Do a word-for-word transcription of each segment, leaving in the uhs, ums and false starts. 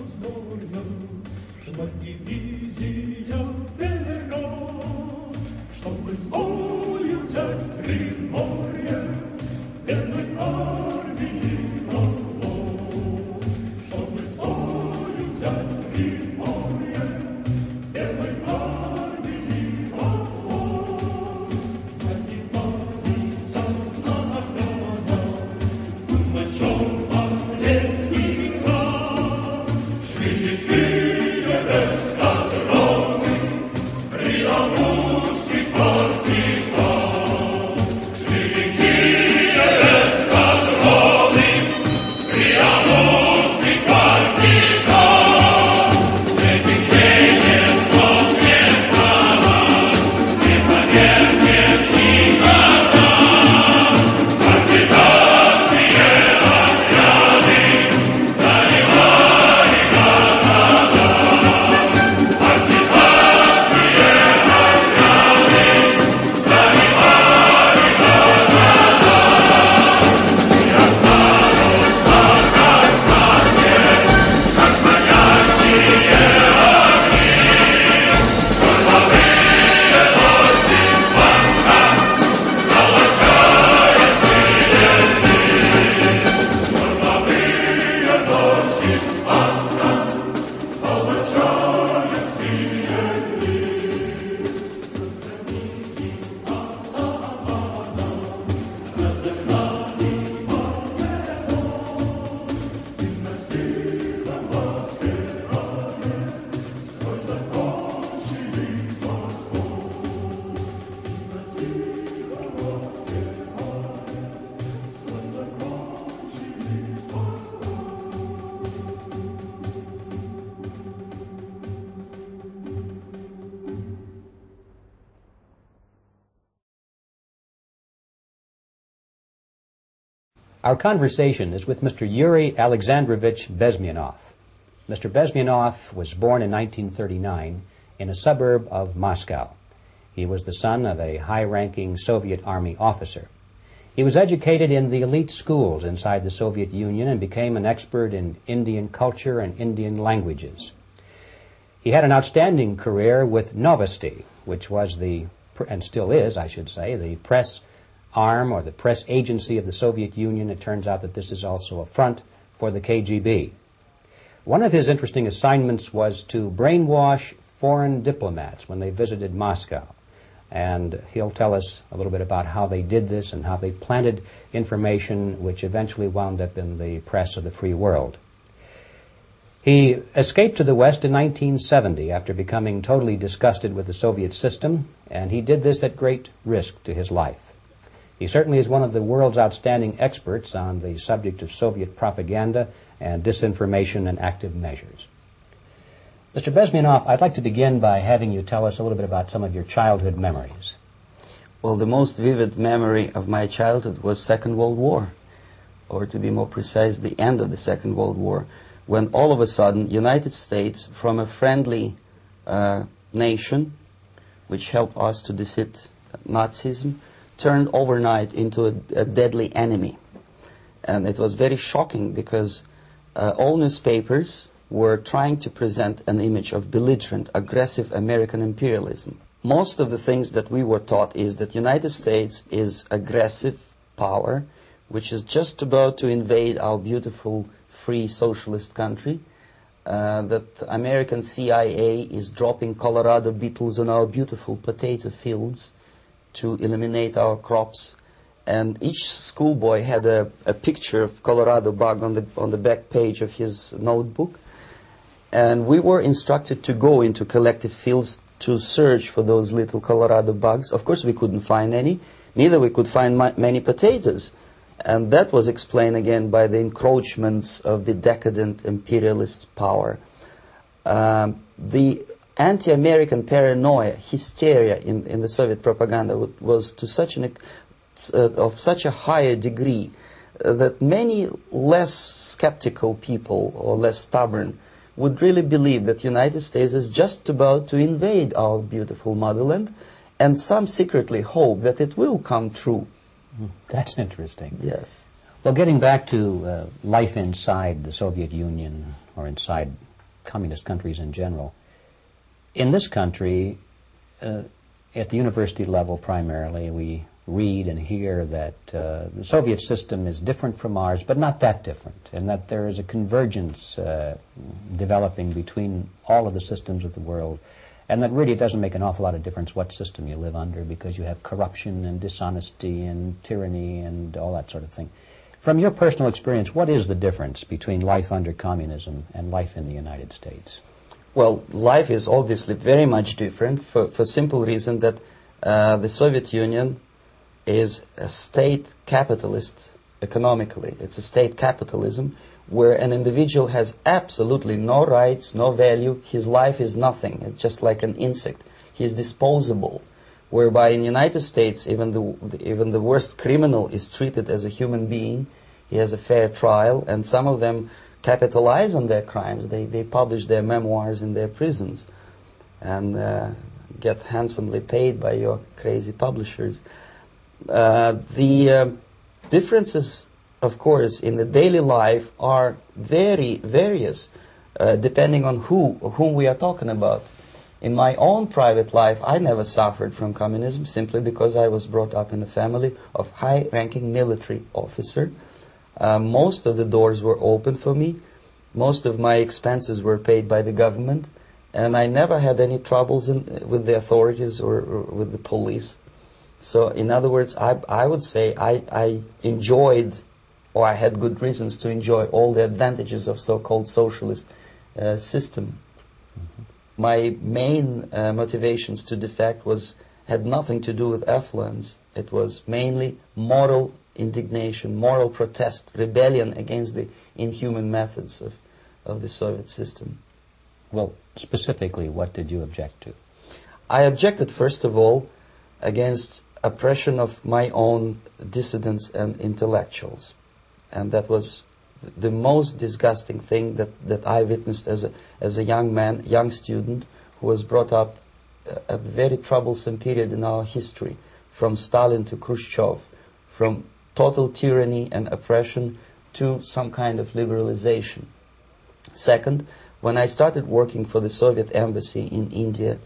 Our conversation is with Mister Yuri Alexandrovich Bezmenov. Mister Bezmenov was born in nineteen thirty-nine in a suburb of Moscow. He was the son of a high-ranking Soviet Army officer. He was educated in the elite schools inside the Soviet Union and became an expert in Indian culture and Indian languages. He had an outstanding career with Novosti, which was the, and still is, I should say, the press arm or the press agency of the Soviet Union. It turns out that this is also a front for the K G B. One of his interesting assignments was to brainwash foreign diplomats when they visited Moscow. And he'll tell us a little bit about how they did this and how they planted information which eventually wound up in the press of the free world. He escaped to the West in nineteen seventy after becoming totally disgusted with the Soviet system, and he did this at great risk to his life. He certainly is one of the world's outstanding experts on the subject of Soviet propaganda and disinformation and active measures. Mister Bezmenov, I'd like to begin by having you tell us a little bit about some of your childhood memories. Well, the most vivid memory of my childhood was Second World War, or to be more precise, the end of the Second World War, when all of a sudden United States, from a friendly uh, nation, which helped us to defeat Nazism, turned overnight into a, a deadly enemy. And it was very shocking because uh, all newspapers were trying to present an image of belligerent, aggressive American imperialism. Most of the things that we were taught is that United States is aggressive power, which is just about to invade our beautiful, free, socialist country, uh, that American C I A is dropping Colorado beetles on our beautiful potato fields to eliminate our crops, and each schoolboy had a, a picture of Colorado bug on the on the back page of his notebook, and we were instructed to go into collective fields to search for those little Colorado bugs. Of course, we couldn't find any, neither we could find ma many potatoes, and that was explained again by the encroachments of the decadent imperialist power. Um, the anti-American paranoia, hysteria in, in the Soviet propaganda was to such an uh, of such a higher degree uh, that many less skeptical people or less stubborn would really believe that United States is just about to invade our beautiful motherland, and some secretly hope that it will come true. That's interesting. Yes. Well, getting back to uh, life inside the Soviet Union or inside communist countries in general. In this country, uh, at the university level primarily, we read and hear that uh, the Soviet system is different from ours, but not that different, and that there is a convergence uh, developing between all of the systems of the world, and that really it doesn't make an awful lot of difference what system you live under, because you have corruption and dishonesty and tyranny and all that sort of thing. From your personal experience, what is the difference between life under communism and life in the United States? Well, life is obviously very much different for, for simple reason that uh, the Soviet Union is a state capitalist economically. It's a state capitalism where an individual has absolutely no rights, no value. His life is nothing. It's just like an insect. He is disposable. Whereby in the United States, even the, even the worst criminal is treated as a human being. He has a fair trial, and some of them capitalize on their crimes. They, they publish their memoirs in their prisons and uh, get handsomely paid by your crazy publishers. Uh, the uh, differences, of course, in the daily life are very various, uh, depending on who, whom we are talking about. In my own private life, I never suffered from communism simply because I was brought up in a family of high-ranking military officer. Uh, most of the doors were open for me. Most of my expenses were paid by the government, and I never had any troubles in, with the authorities or, or with the police. So, in other words, I, I would say I, I enjoyed, or I had good reasons to enjoy all the advantages of so-called socialist uh, system. Mm-hmm. My main uh, motivations to defect was had nothing to do with affluence. It was mainly moral indignation, moral protest, rebellion against the inhuman methods of, of the Soviet system. Well, specifically, what did you object to? I objected, first of all, against oppression of my own dissidents and intellectuals. And that was the most disgusting thing that, that I witnessed as a, as a young man, young student, who was brought up a very troublesome period in our history, from Stalin to Khrushchev, from total tyranny and oppression to some kind of liberalization. Second, when I started working for the Soviet embassy in India,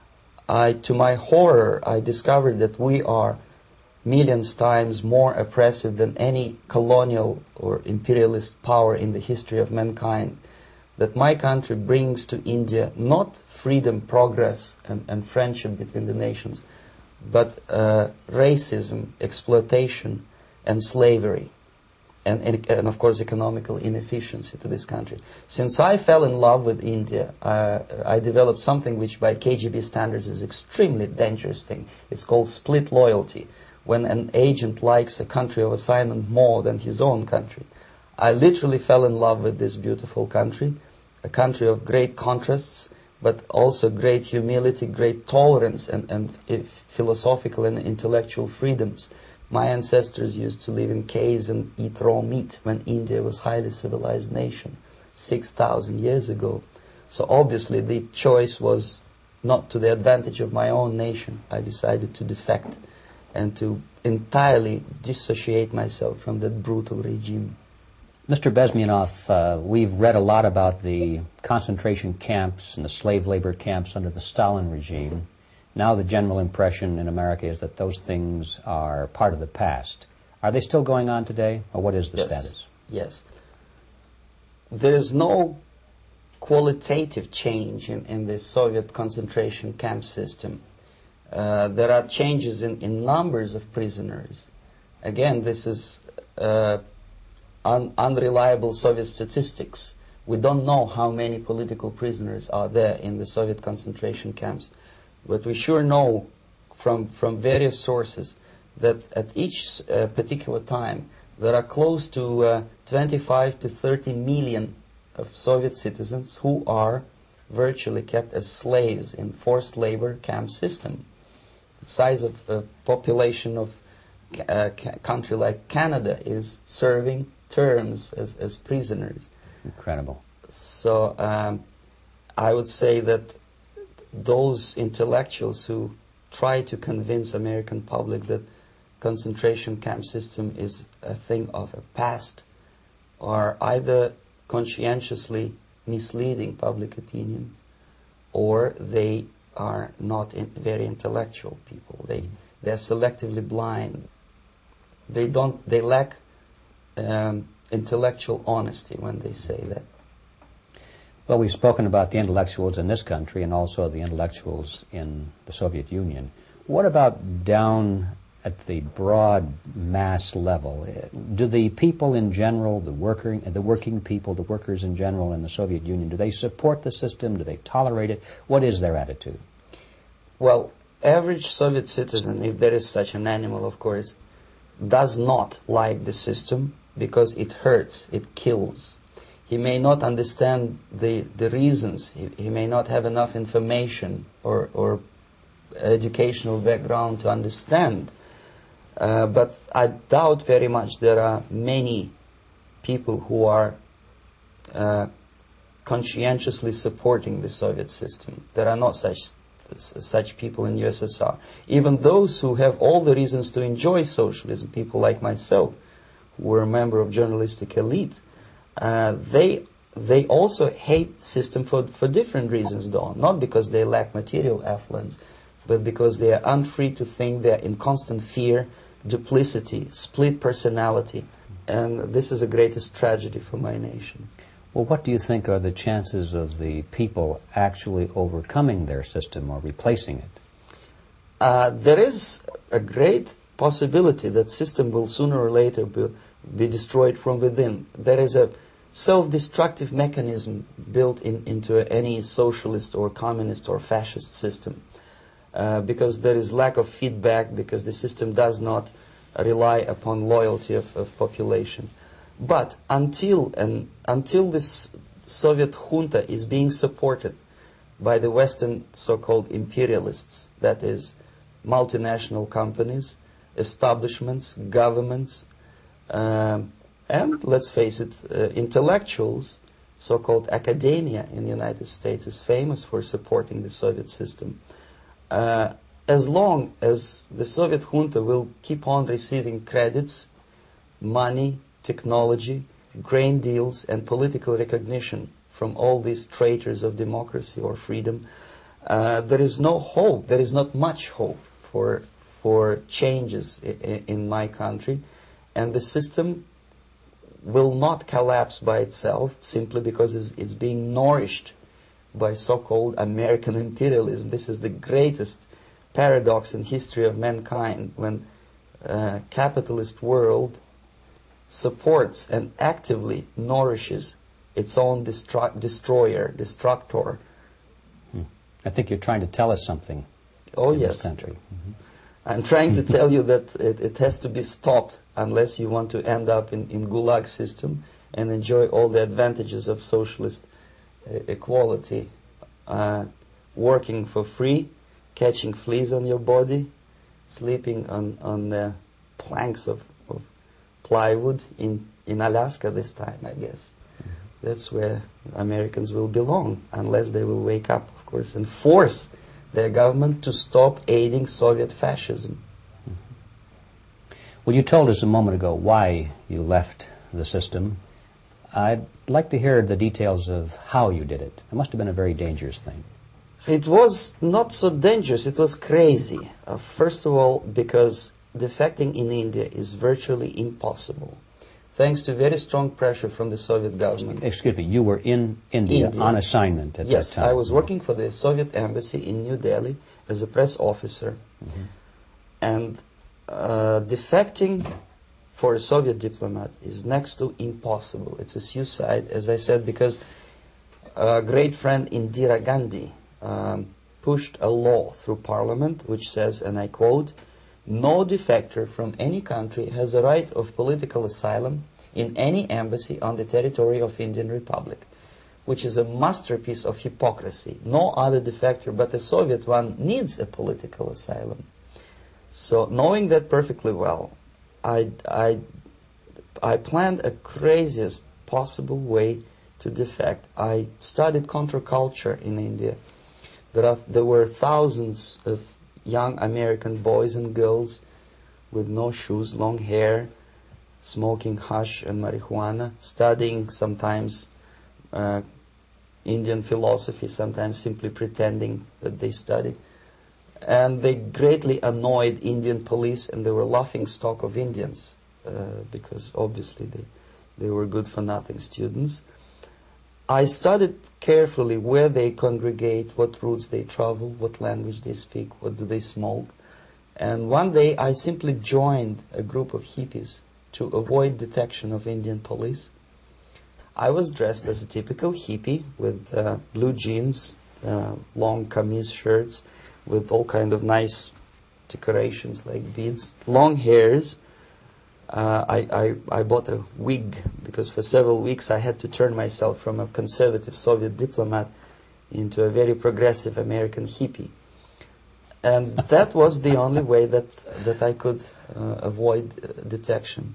I, to my horror, I discovered that we are millions times more oppressive than any colonial or imperialist power in the history of mankind. That my country brings to India not freedom, progress, and, and friendship between the nations, but uh, racism, exploitation, and slavery, and, and, and of course economical inefficiency to this country. Since I fell in love with India, uh, I developed something which by K G B standards is extremely dangerous thing. It's called split loyalty, when an agent likes a country of assignment more than his own country. I literally fell in love with this beautiful country, a country of great contrasts, but also great humility, great tolerance, and, and philosophical and intellectual freedoms. My ancestors used to live in caves and eat raw meat when India was a highly civilized nation, six thousand years ago. So obviously the choice was not to the advantage of my own nation. I decided to defect and to entirely dissociate myself from that brutal regime. Mister Bezmenov, uh, we've read a lot about the concentration camps and the slave labor camps under the Stalin regime. Now the general impression in America is that those things are part of the past. Are they still going on today, or what is the yes. status? Yes. There is no qualitative change in, in the Soviet concentration camp system. Uh, there are changes in, in numbers of prisoners. Again, this is uh, un unreliable Soviet statistics. We don't know how many political prisoners are there in the Soviet concentration camps. But we sure know from, from various sources that at each uh, particular time there are close to uh, twenty-five to thirty million of Soviet citizens who are virtually kept as slaves in forced labor camp system. The size of the population of a country like Canada is serving terms as, as prisoners. Incredible. So um, I would say that those intellectuals who try to convince American public that concentration camp system is a thing of a past are either conscientiously misleading public opinion, or they are not in very intellectual people. They they're selectively blind. They don't. They lack um, intellectual honesty when they say that. Well, we've spoken about the intellectuals in this country and also the intellectuals in the Soviet Union. What about down at the broad mass level? Do the people in general, the worker, the working people, the workers in general in the Soviet Union, do they support the system? Do they tolerate it? What is their attitude? Well, average Soviet citizen, if there is such an animal, of course, does not like the system because it hurts, it kills. He may not understand the, the reasons. He, he may not have enough information or, or educational background to understand. Uh, but I doubt very much there are many people who are uh, conscientiously supporting the Soviet system. There are not such such people in U S S R. Even those who have all the reasons to enjoy socialism, people like myself, who were a member of journalistic elite, uh, they they also hate system for, for different reasons, though. Not because they lack material affluence, but because they are unfree to think, they are in constant fear, duplicity, split personality. And this is the greatest tragedy for my nation. Well, what do you think are the chances of the people actually overcoming their system or replacing it? Uh, there is a great possibility that system will sooner or later be, be destroyed from within. There is a self-destructive mechanism built in, into any socialist or communist or fascist system. Uh, because there is lack of feedback, because the system does not rely upon loyalty of, of population. But until and until this Soviet junta is being supported by the Western so-called imperialists, that is, multinational companies, establishments, governments, um, and let's face it, uh, intellectuals, so-called academia in the United States is famous for supporting the Soviet system. Uh, as long as the Soviet junta will keep on receiving credits, money, technology, grain deals, and political recognition from all these traitors of democracy or freedom, uh, there is no hope, there is not much hope for, for changes in, in my country, and the system will not collapse by itself simply because it's, it's being nourished by so-called American imperialism. This is the greatest paradox in history of mankind, when uh, capitalist world supports and actively nourishes its own destru destroyer, destructor. Hmm. I think you're trying to tell us something. Oh, in yes. This country. Mm-hmm. I'm trying to tell you that it, it has to be stopped unless you want to end up in, in Gulag system and enjoy all the advantages of socialist uh, equality. Uh, working for free, catching fleas on your body, sleeping on, on uh, planks of, of plywood in, in Alaska this time, I guess. Mm-hmm. That's where Americans will belong, unless they will wake up, of course, and force their government to stop aiding Soviet fascism. Mm-hmm. Well, you told us a moment ago why you left the system. I'd like to hear the details of how you did it. It must have been a very dangerous thing. It was not so dangerous, it was crazy. Uh, first of all, because defecting in India is virtually impossible, thanks to very strong pressure from the Soviet government. Excuse me, you were in India, India. on assignment at yes, that time. I was working for the Soviet embassy in New Delhi as a press officer. Mm-hmm. And uh, defecting for a Soviet diplomat is next to impossible. It's a suicide, as I said, because a great friend Indira Gandhi um, pushed a law through parliament which says, and I quote, "No defector from any country has a right of political asylum in any embassy on the territory of Indian Republic," which is a masterpiece of hypocrisy. No other defector but a Soviet one needs a political asylum. So, knowing that perfectly well, I, I, I planned a craziest possible way to defect. I studied counterculture in India. There, are, there were thousands of young American boys and girls with no shoes, long hair, smoking hash and marijuana, studying sometimes uh, Indian philosophy, sometimes simply pretending that they study. And they greatly annoyed Indian police, and they were laughing stock of Indians, uh, because obviously they, they were good-for-nothing students. I studied carefully where they congregate, what routes they travel, what language they speak, what do they smoke. And one day I simply joined a group of hippies to avoid detection of Indian police. I was dressed as a typical hippie with uh, blue jeans, uh, long kameez shirts, with all kind of nice decorations like beads, long hairs. Uh, I, I, I bought a wig because for several weeks I had to turn myself from a conservative Soviet diplomat into a very progressive American hippie. And that was the only way that, that I could uh, avoid uh, detection.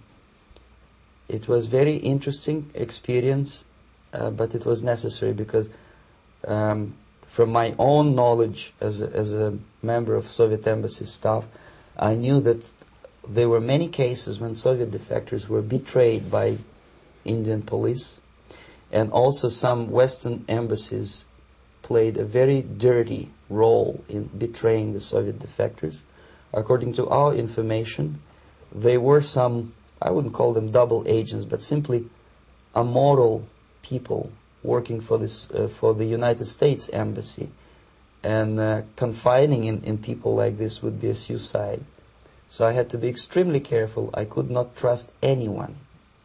It was very interesting experience, uh, but it was necessary because um, from my own knowledge as a, as a member of Soviet embassy staff, I knew that there were many cases when Soviet defectors were betrayed by Indian police, and also some Western embassies played a very dirty role in betraying the Soviet defectors. According to our information, there were some, I wouldn't call them double agents, but simply immoral people working for this uh, for the United States Embassy, and uh, confining in, in people like this would be a suicide. So I had to be extremely careful. I could not trust anyone,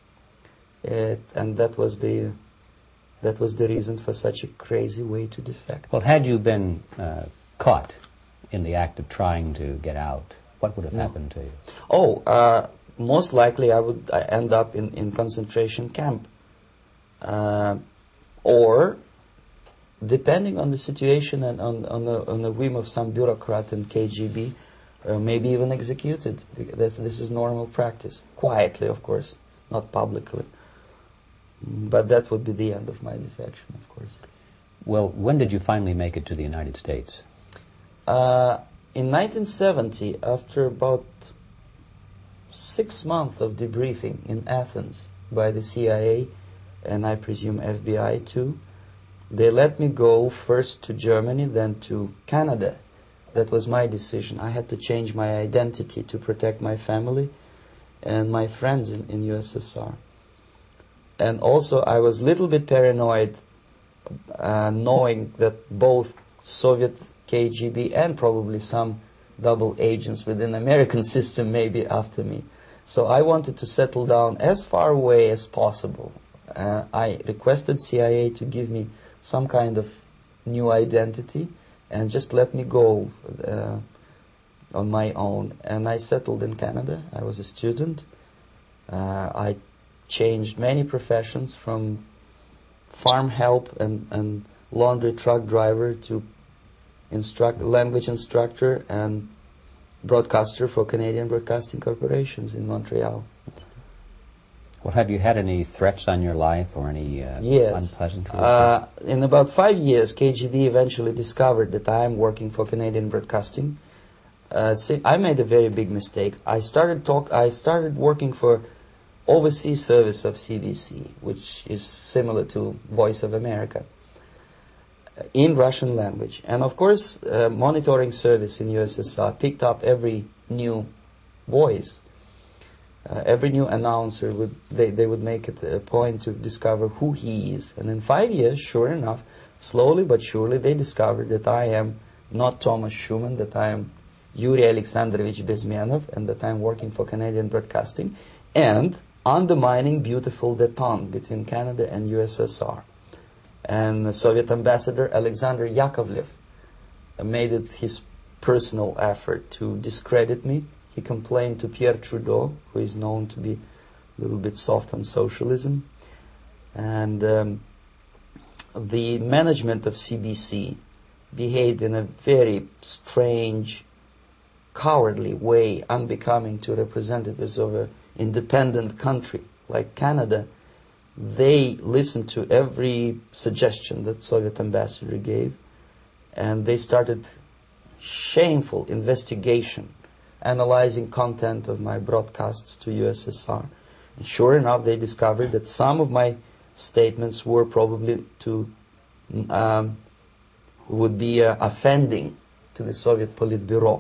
uh, and that was the that was the reason for such a crazy way to defect. Well, had you been uh, caught in the act of trying to get out, what would have no. happened to you? Oh, uh, most likely I would uh, end up in, in concentration camp. Uh, or, depending on the situation and on, on, the, on the whim of some bureaucrat in K G B, uh, maybe even executed. That this is normal practice. Quietly, of course, not publicly. But that would be the end of my defection, of course. Well, when did you finally make it to the United States? Uh, in nineteen seventy, after about six months of debriefing in Athens by the C I A, and I presume F B I too, they let me go first to Germany, then to Canada. That was my decision. I had to change my identity to protect my family and my friends in, in U S S R. And also I was a little bit paranoid, uh, knowing that both Soviet K G B and probably some double agents within the American system may be after me. So I wanted to settle down as far away as possible. Uh, I requested C I A to give me some kind of new identity and just let me go uh, on my own. And I settled in Canada. I was a student. Uh, I changed many professions, from farm help and, and laundry truck driver to instruct, language instructor and broadcaster for Canadian Broadcasting Corporations in Montreal. Well, have you had any threats on your life or any uh, yes. unpleasant uh, in about five years, K G B eventually discovered that I am working for Canadian Broadcasting. Uh, see, I made a very big mistake. I started talk. I started working for overseas service of C B C, which is similar to Voice of America, in Russian language. And of course, uh, monitoring service in U S S R picked up every new voice. Uh, every new announcer, would they, they would make it a point to discover who he is. And in five years, sure enough, slowly but surely, they discovered that I am not Thomas Schumann, that I am Yuri Alexandrovich Bezmenov, and that I am working for Canadian Broadcasting, and undermining beautiful détente between Canada and U S S R. And the Soviet ambassador Alexander Yakovlev made it his personal effort to discredit me. He complained to Pierre Trudeau, who is known to be a little bit soft on socialism. And um, the management of C B C behaved in a very strange, cowardly way, unbecoming to representatives of an independent country like Canada. They listened to every suggestion that Soviet ambassador gave, and they started shameful investigation, analyzing content of my broadcasts to U S S R. And sure enough, they discovered that some of my statements were probably to um, would be uh, offending to the Soviet Politburo.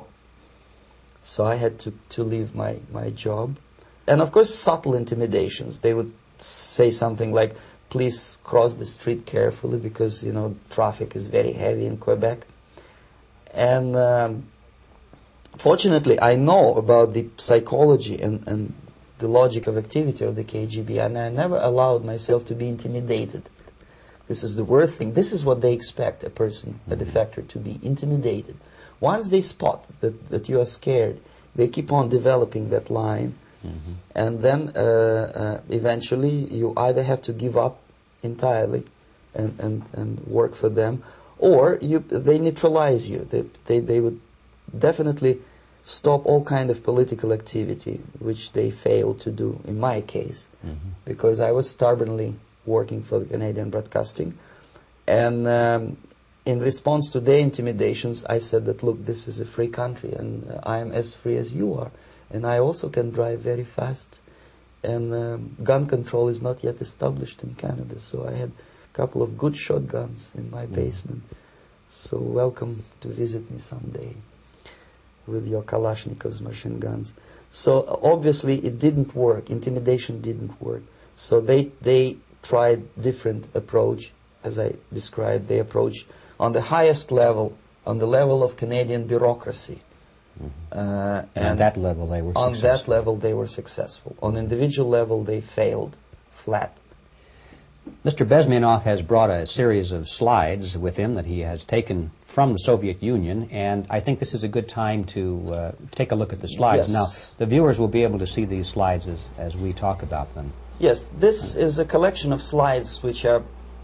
So I had to, to leave my, my job. And of course, subtle intimidations. They would say something like, please cross the street carefully because, you know, traffic is very heavy in Quebec. And um, fortunately, I know about the psychology and, and the logic of activity of the K G B, and I never allowed myself to be intimidated. This is the worst thing. This is what they expect a person, a defector, to be intimidated. Once they spot that, that you are scared, they keep on developing that line. Mm-hmm. And then uh, uh, eventually you either have to give up entirely and, and, and work for them, or you, they neutralize you. They, they, they would definitely stop all kind of political activity, which they failed to do in my case, mm-hmm. because I was stubbornly working for the Canadian Broadcasting. And um, in response to their intimidations, I said that, look, this is a free country and uh, I am as free as you are. And I also can drive very fast. And um, gun control is not yet established in Canada. So I had a couple of good shotguns in my basement. So welcome to visit me someday with your Kalashnikovs machine guns. So obviously it didn't work. Intimidation didn't work. So they, they tried different approach, as I described. They approach on the highest level, on the level of Canadian bureaucracy. Mm-hmm. Uh, and on that level they were on successful. On that level they were successful. On individual level they failed flat. Mister Bezmenov has brought a series of slides with him that he has taken from the Soviet Union, and I think this is a good time to uh, take a look at the slides. Yes. Now, the viewers will be able to see these slides as, as we talk about them. Yes, this is a collection of slides which are,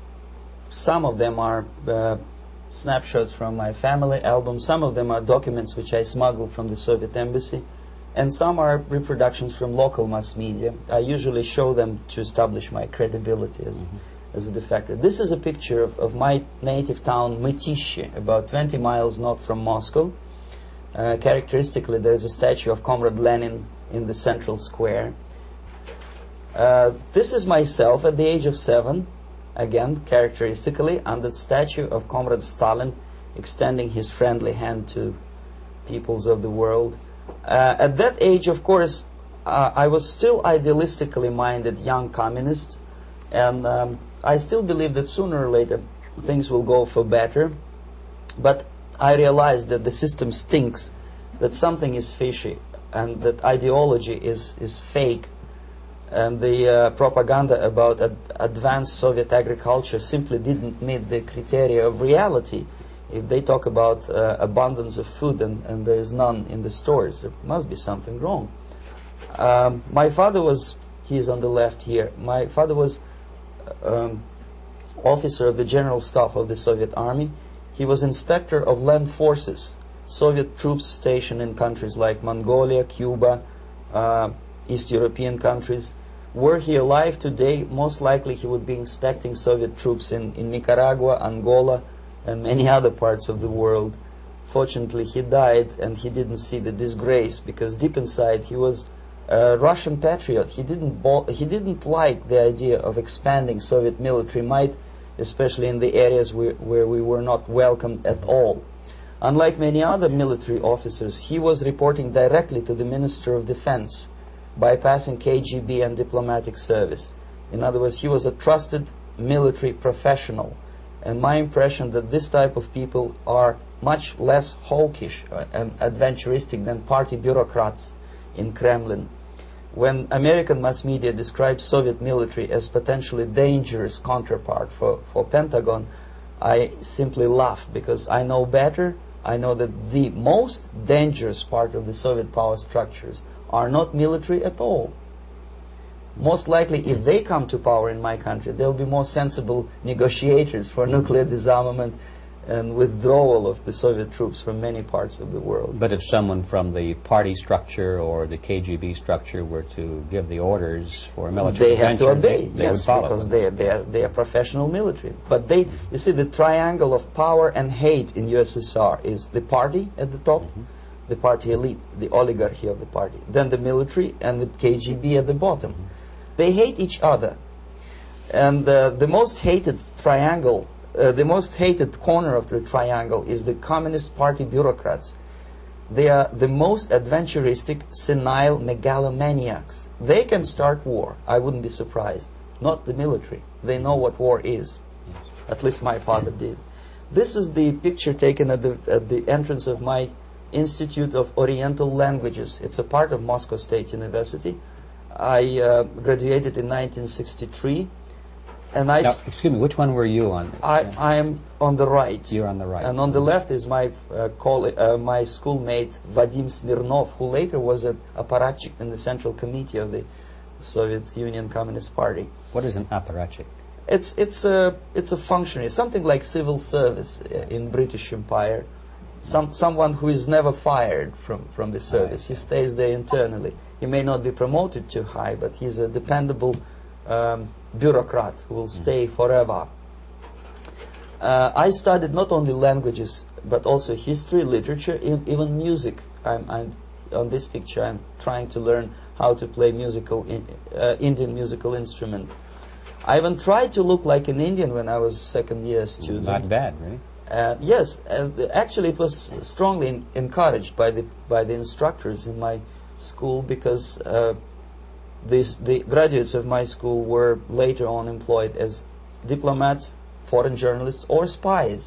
some of them are uh, snapshots from my family album, some of them are documents which I smuggled from the Soviet embassy, and some are reproductions from local mass media. I usually show them to establish my credibility as, mm-hmm. as a defector. This is a picture of, of my native town, Mытищи, about twenty miles north from Moscow. Uh, characteristically, there is a statue of Comrade Lenin in the central square. Uh, this is myself at the age of seven, again, characteristically, under the statue of Comrade Stalin, extending his friendly hand to peoples of the world. Uh, at that age, of course, uh, I was still idealistically minded young communist, and um, I still believe that sooner or later things will go for better. But I realized that the system stinks, that something is fishy, and that ideology is, is fake. And the uh, propaganda about ad advanced Soviet agriculture simply didn't meet the criteria of reality. If they talk about uh, abundance of food and, and there is none in the stores, there must be something wrong. Um, my father was, he is on the left here, my father was um, officer of the General Staff of the Soviet Army. He was inspector of land forces, Soviet troops stationed in countries like Mongolia, Cuba, uh, East European countries. Were he alive today, most likely he would be inspecting Soviet troops in, in Nicaragua, Angola, and many other parts of the world. Fortunately, he died and he didn't see the disgrace, because deep inside he was a Russian patriot. He didn't, he didn't like the idea of expanding Soviet military might, especially in the areas where, where we were not welcomed at all. Unlike many other military officers, he was reporting directly to the Minister of Defense, bypassing K G B and diplomatic service. In other words, he was a trusted military professional. And my impression that this type of people are much less hawkish and adventuristic than party bureaucrats in Kremlin. When American mass media describes Soviet military as potentially dangerous counterpart for, for Pentagon, I simply laugh, because I know better. I know that the most dangerous part of the Soviet power structures are not military at all. Most likely, if they come to power in my country, they'll be more sensible negotiators for nuclear disarmament and withdrawal of the Soviet troops from many parts of the world. But if someone from the party structure or the K G B structure were to give the orders for a military they have to obey, they, they yes, would follow because them. they are, they, are, they are professional military. But they, you see, the triangle of power and hate in U S S R is the party at the top, mm-hmm. the party elite, the oligarchy of the party, then the military and the K G B at the bottom. Mm-hmm. They hate each other. And uh, the most hated triangle uh, the most hated corner of the triangle is the Communist Party bureaucrats. They are the most adventuristic, senile megalomaniacs. They can start war. I wouldn't be surprised. Not the military. They know what war is. Yes. At least my father did. This is the picture taken at the, at the entrance of my Institute of Oriental Languages. It's a part of Moscow State University. I uh, graduated in nineteen sixty-three. And I now, excuse me, which one were you on? I, I am on the right. You're on the right. And on the left is my uh, coll- uh, my schoolmate Vadim Smirnov, who later was an apparatchik in the Central Committee of the Soviet Union Communist Party. What is an apparatchik? It's it's a it's a functionary, something like civil service uh, in British Empire. Some someone who is never fired from from the service. He stays there internally. He may not be promoted too high, but he's a dependable um, bureaucrat who will stay forever. Uh, I studied not only languages but also history, literature, e even music. I'm, I'm on this picture. I'm trying to learn how to play musical in, uh, Indian musical instrument. I even tried to look like an Indian when I was second year student. Not bad, right? Uh, yes, uh, actually it was strongly in encouraged by the by the instructors in my school, because uh, these, the graduates of my school were later on employed as diplomats, foreign journalists, or spies.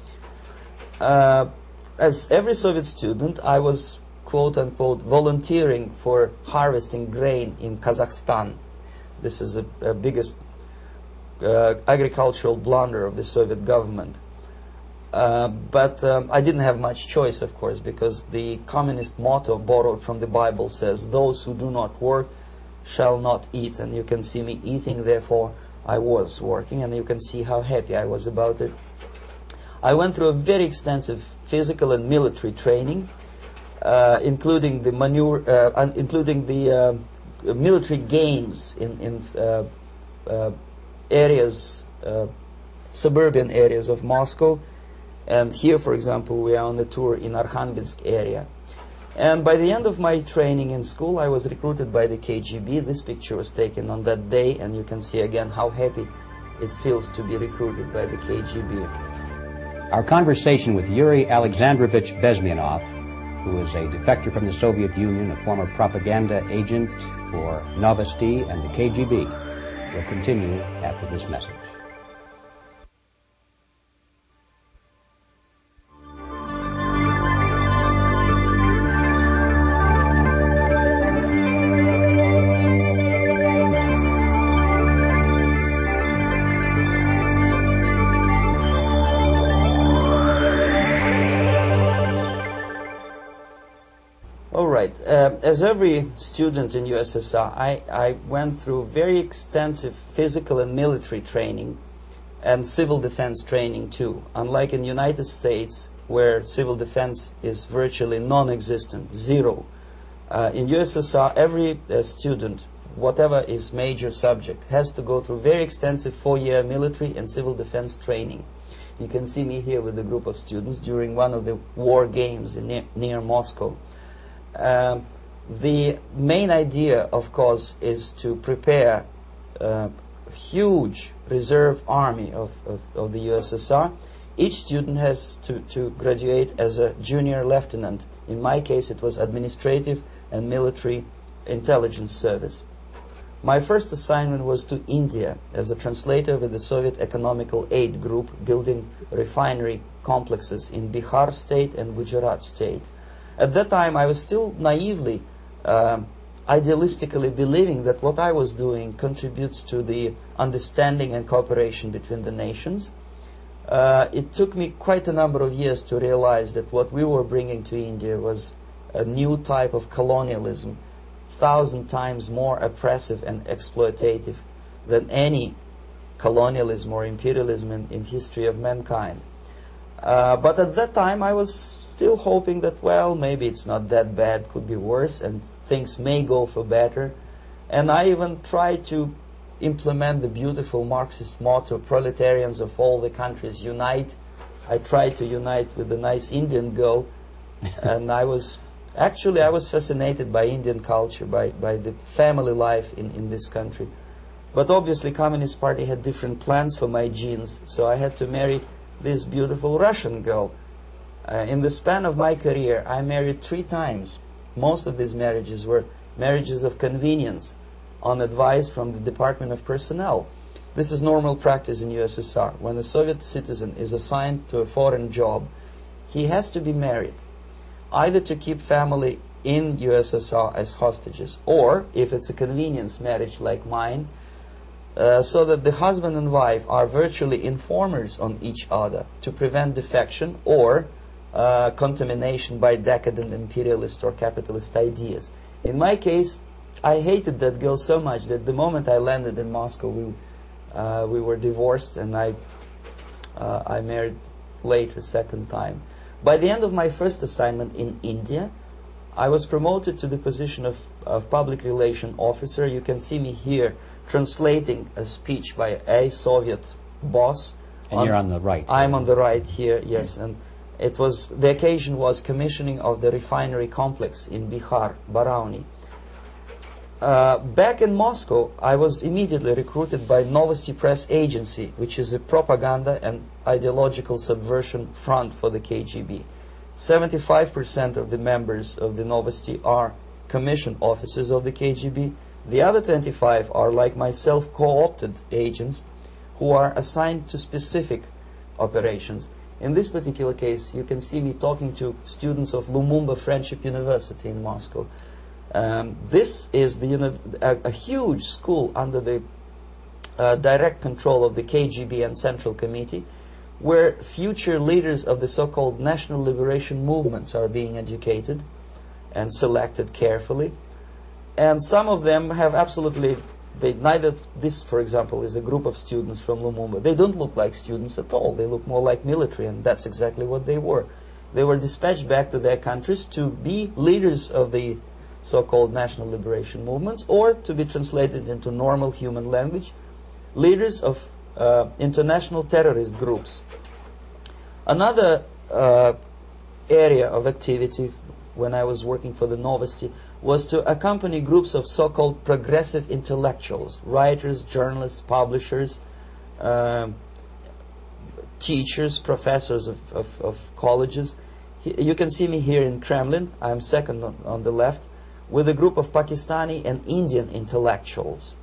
Uh, as every Soviet student, I was quote-unquote volunteering for harvesting grain in Kazakhstan. This is the uh, biggest uh, agricultural blunder of the Soviet government. Uh, but um, I didn't have much choice, of course, because the communist motto borrowed from the Bible says, "Those who do not work shall not eat." And you can see me eating, therefore I was working, and you can see how happy I was about it. I went through a very extensive physical and military training, uh, including the manure, uh, uh, including the uh, military games in, in uh, uh, areas, uh, suburban areas of Moscow. And here, for example, we are on a tour in Arkhangelsk area. And by the end of my training in school, I was recruited by the K G B. This picture was taken on that day, and you can see again how happy it feels to be recruited by the K G B. Our conversation with Yuri Alexandrovich Bezmenov, who is a defector from the Soviet Union, a former propaganda agent for Novosti and the K G B, will continue after this message. Uh, as every student in U S S R, I, I went through very extensive physical and military training and civil defense training too. Unlike in the United States, where civil defense is virtually non-existent, zero. Uh, in U S S R, every uh, student, whatever his major subject, has to go through very extensive four-year military and civil defense training. You can see me here with a group of students during one of the war games in near, near Moscow. Um, the main idea, of course, is to prepare a huge reserve army of, of, of the U S S R. Each student has to, to graduate as a junior lieutenant. In my case, it was administrative and military intelligence service. My first assignment was to India as a translator with the Soviet Economical Aid Group, building refinery complexes in Bihar state and Gujarat state. At that time, I was still naively, um, idealistically believing that what I was doing contributes to the understanding and cooperation between the nations. Uh, it took me quite a number of years to realize that what we were bringing to India was a new type of colonialism, thousand times more oppressive and exploitative than any colonialism or imperialism in, in history of mankind. Uh, but at that time, I was still hoping that, well, maybe it's not that bad, could be worse, and things may go for better. And I even tried to implement the beautiful Marxist motto, "Proletarians of all the countries unite." I tried to unite with a nice Indian girl, and I was, actually, I was fascinated by Indian culture, by, by the family life in, in this country. But obviously Communist Party had different plans for my genes, so I had to marry this beautiful Russian girl. Uh, in the span of my career, I married three times. Most of these marriages were marriages of convenience on advice from the Department of Personnel. This is normal practice in U S S R. When a Soviet citizen is assigned to a foreign job, he has to be married, either to keep family in U S S R as hostages, or, if it's a convenience marriage like mine, uh, so that the husband and wife are virtually informers on each other to prevent defection or uh, contamination by decadent imperialist or capitalist ideas. In my case, I hated that girl so much that the moment I landed in Moscow, we, uh, we were divorced, and I, uh, I married later, second time. By the end of my first assignment in India, I was promoted to the position of, of public relation officer. You can see me here translating a speech by a Soviet boss. And on, you're on the right. I'm on the right here, yes. And it was, the occasion was commissioning of the refinery complex in Bihar, Barauni. Uh, back in Moscow, I was immediately recruited by Novosti Press Agency, which is a propaganda and ideological subversion front for the K G B. seventy-five percent of the members of the Novosti are commissioned officers of the K G B. The other twenty-five are, like myself, co-opted agents who are assigned to specific operations. In this particular case, you can see me talking to students of Lumumba Friendship University in Moscow. Um, this is the uni a, a huge school under the uh, direct control of the K G B and Central Committee, where future leaders of the so-called national liberation movements are being educated and selected carefully. And some of them have absolutely, they neither, this for example is a group of students from Lumumba. They don't look like students at all. They look more like military, and that's exactly what they were. They were dispatched back to their countries to be leaders of the so-called national liberation movements, or to be translated into normal human language, leaders of uh, international terrorist groups. Another uh, area of activity when I was working for the Novosti was to accompany groups of so-called progressive intellectuals, writers, journalists, publishers, uh, teachers, professors of, of, of colleges. He, you can see me here in Kremlin. I'm second on, on the left, with a group of Pakistani and Indian intellectuals.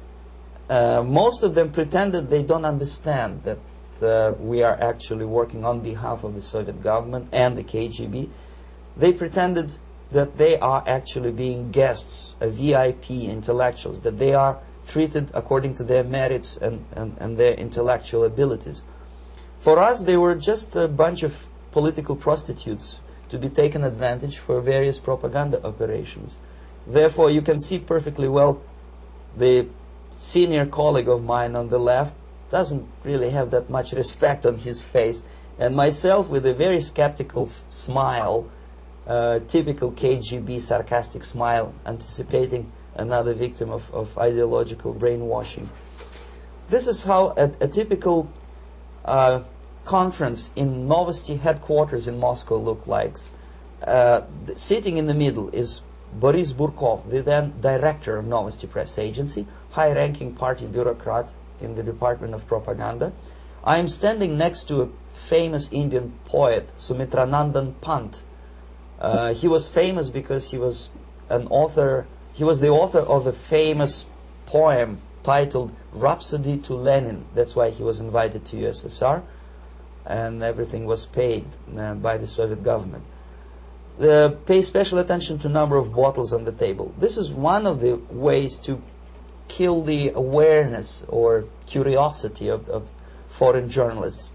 Uh, most of them pretended they don't understand that uh, we are actually working on behalf of the Soviet government and the K G B. They pretended that they are actually being guests, a V I P intellectuals, that they are treated according to their merits and, and, and their intellectual abilities. For us, they were just a bunch of political prostitutes to be taken advantage for various propaganda operations. Therefore, you can see perfectly well the senior colleague of mine on the left doesn't really have that much respect on his face, and myself with a very skeptical smile, uh, typical K G B sarcastic smile, anticipating another victim of, of ideological brainwashing. This is how a, a typical uh, conference in Novosti headquarters in Moscow looked like. Uh, the, sitting in the middle is Boris Burkov, the then director of Novosti Press Agency, high-ranking party bureaucrat in the Department of Propaganda. I am standing next to a famous Indian poet, Sumitranandan Pant. Uh, he was famous because he was an author, he was the author of a famous poem titled Rhapsody to Lenin. That's why he was invited to U S S R, and everything was paid uh, by the Soviet government. Uh, pay special attention to number of bottles on the table. This is one of the ways to kill the awareness or curiosity of, of foreign journalists.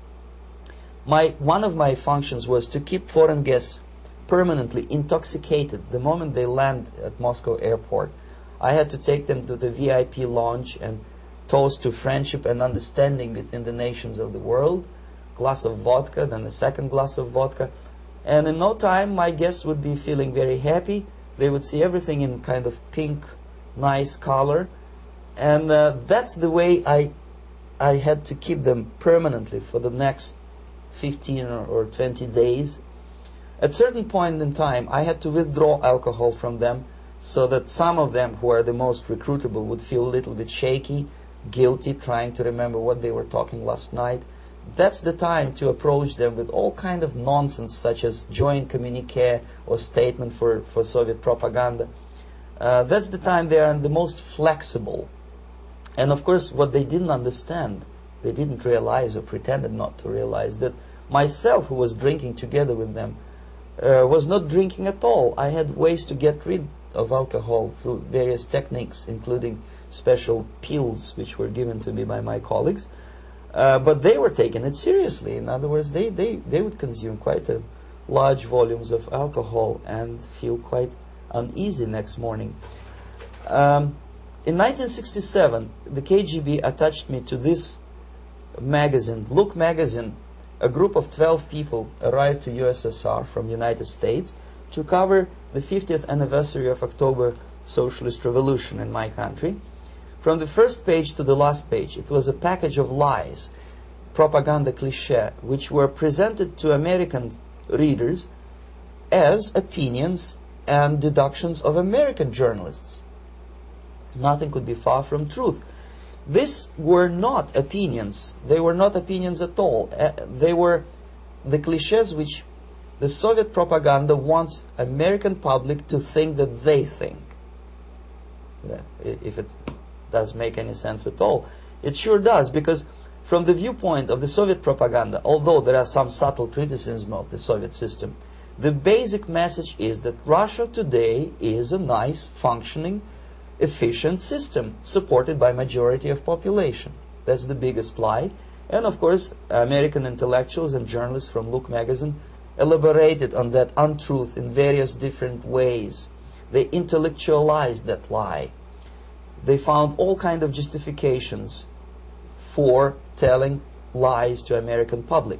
My, one of my functions was to keep foreign guests permanently intoxicated the moment they land at Moscow airport. I had to take them to the V I P lounge and toast to friendship and understanding between the nations of the world. Glass of vodka, then a second glass of vodka. And in no time, my guests would be feeling very happy. They would see everything in kind of pink, nice color. And uh, that's the way I, I had to keep them permanently for the next fifteen or, or twenty days. At certain point in time, I had to withdraw alcohol from them so that some of them, who are the most recruitable, would feel a little bit shaky. guilty, trying to remember what they were talking last night. That's the time to approach them with all kind of nonsense, such as joint communique or statement for, for Soviet propaganda. Uh, that's the time they are the most flexible. And of course, what they didn't understand, they didn't realize or pretended not to realize, that myself, who was drinking together with them, uh, was not drinking at all. I had ways to get rid of alcohol through various techniques, including special pills which were given to me by my colleagues. Uh, but they were taking it seriously. In other words, they, they, they would consume quite a large volumes of alcohol and feel quite uneasy next morning. Um, in nineteen sixty-seven, the K G B attached me to this magazine, Look magazine. A group of twelve people arrived to U S S R from United States to cover the fiftieth anniversary of October Socialist Revolution in my country. From the first page to the last page, it was a package of lies, propaganda cliché, which were presented to American readers as opinions and deductions of American journalists. Nothing could be far from truth. These were not opinions. They were not opinions at all. Uh, they were the clichés which the Soviet propaganda wants American public to think that they think. Yeah, if it does make any sense at all. It sure does, because from the viewpoint of the Soviet propaganda, although there are some subtle criticism of the Soviet system, the basic message is that Russia today is a nice, functioning, efficient system supported by majority of population. That's the biggest lie. And of course, American intellectuals and journalists from Look magazine elaborated on that untruth in various different ways. They intellectualized that lie. They found all kind of justifications for telling lies to American public.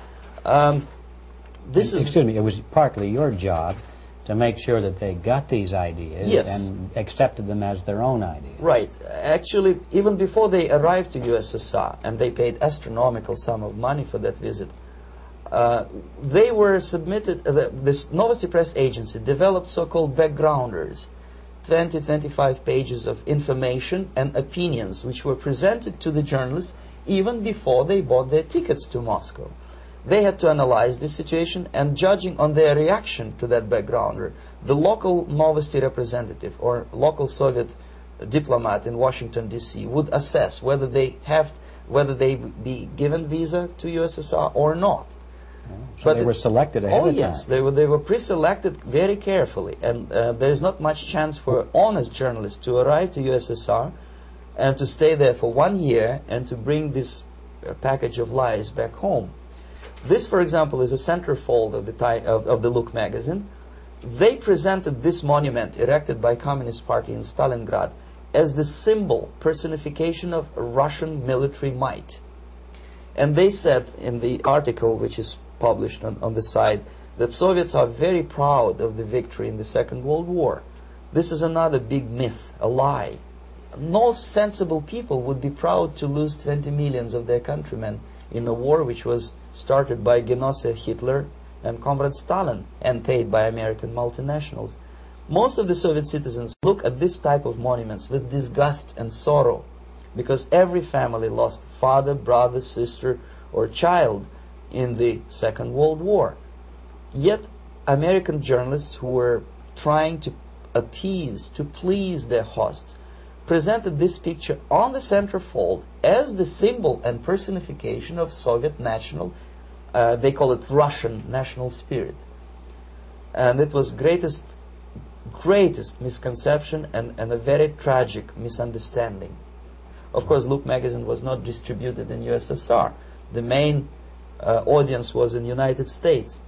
Um, this Excuse is me, it was partly your job to make sure that they got these ideas Yes. and accepted them as their own ideas. right. Actually, even before they arrived to U S S R, and they paid astronomical sum of money for that visit, uh, they were submitted. Uh, the, this Novosti Press agency developed so-called backgrounders, twenty to twenty-five pages of information and opinions which were presented to the journalists even before they bought their tickets to Moscow. They had to analyze the situation, and judging on their reaction to that backgrounder, the local Novosti representative or local Soviet diplomat in Washington D C would assess whether they have, whether they be given visa to U S S R or not. So But they it- were selected ahead Oh of time. yes, they were they were pre-selected very carefully, and uh, there is not much chance for honest journalists to arrive to U S S R and to stay there for one year and to bring this uh, package of lies back home. This, for example, is a centerfold of the ti of, of the Look magazine. They presented this monument erected by Communist Party in Stalingrad as the symbol, personification of Russian military might. And they said in the article, which is published on, on the site, that Soviets are very proud of the victory in the Second World War. This is another big myth, a lie. No sensible people would be proud to lose twenty millions of their countrymen in a war which was started by Genoese Hitler and Comrade Stalin and paid by American multinationals. Most of the Soviet citizens look at this type of monuments with disgust and sorrow, because every family lost father, brother, sister, or child in the Second World War. Yet American journalists who were trying to appease, to please their hosts, presented this picture on the centerfold as the symbol and personification of Soviet national, uh, they call it Russian national spirit. And it was greatest, greatest misconception and, and a very tragic misunderstanding. Of course, Look magazine was not distributed in U S S R. The main uh, audience was in United States.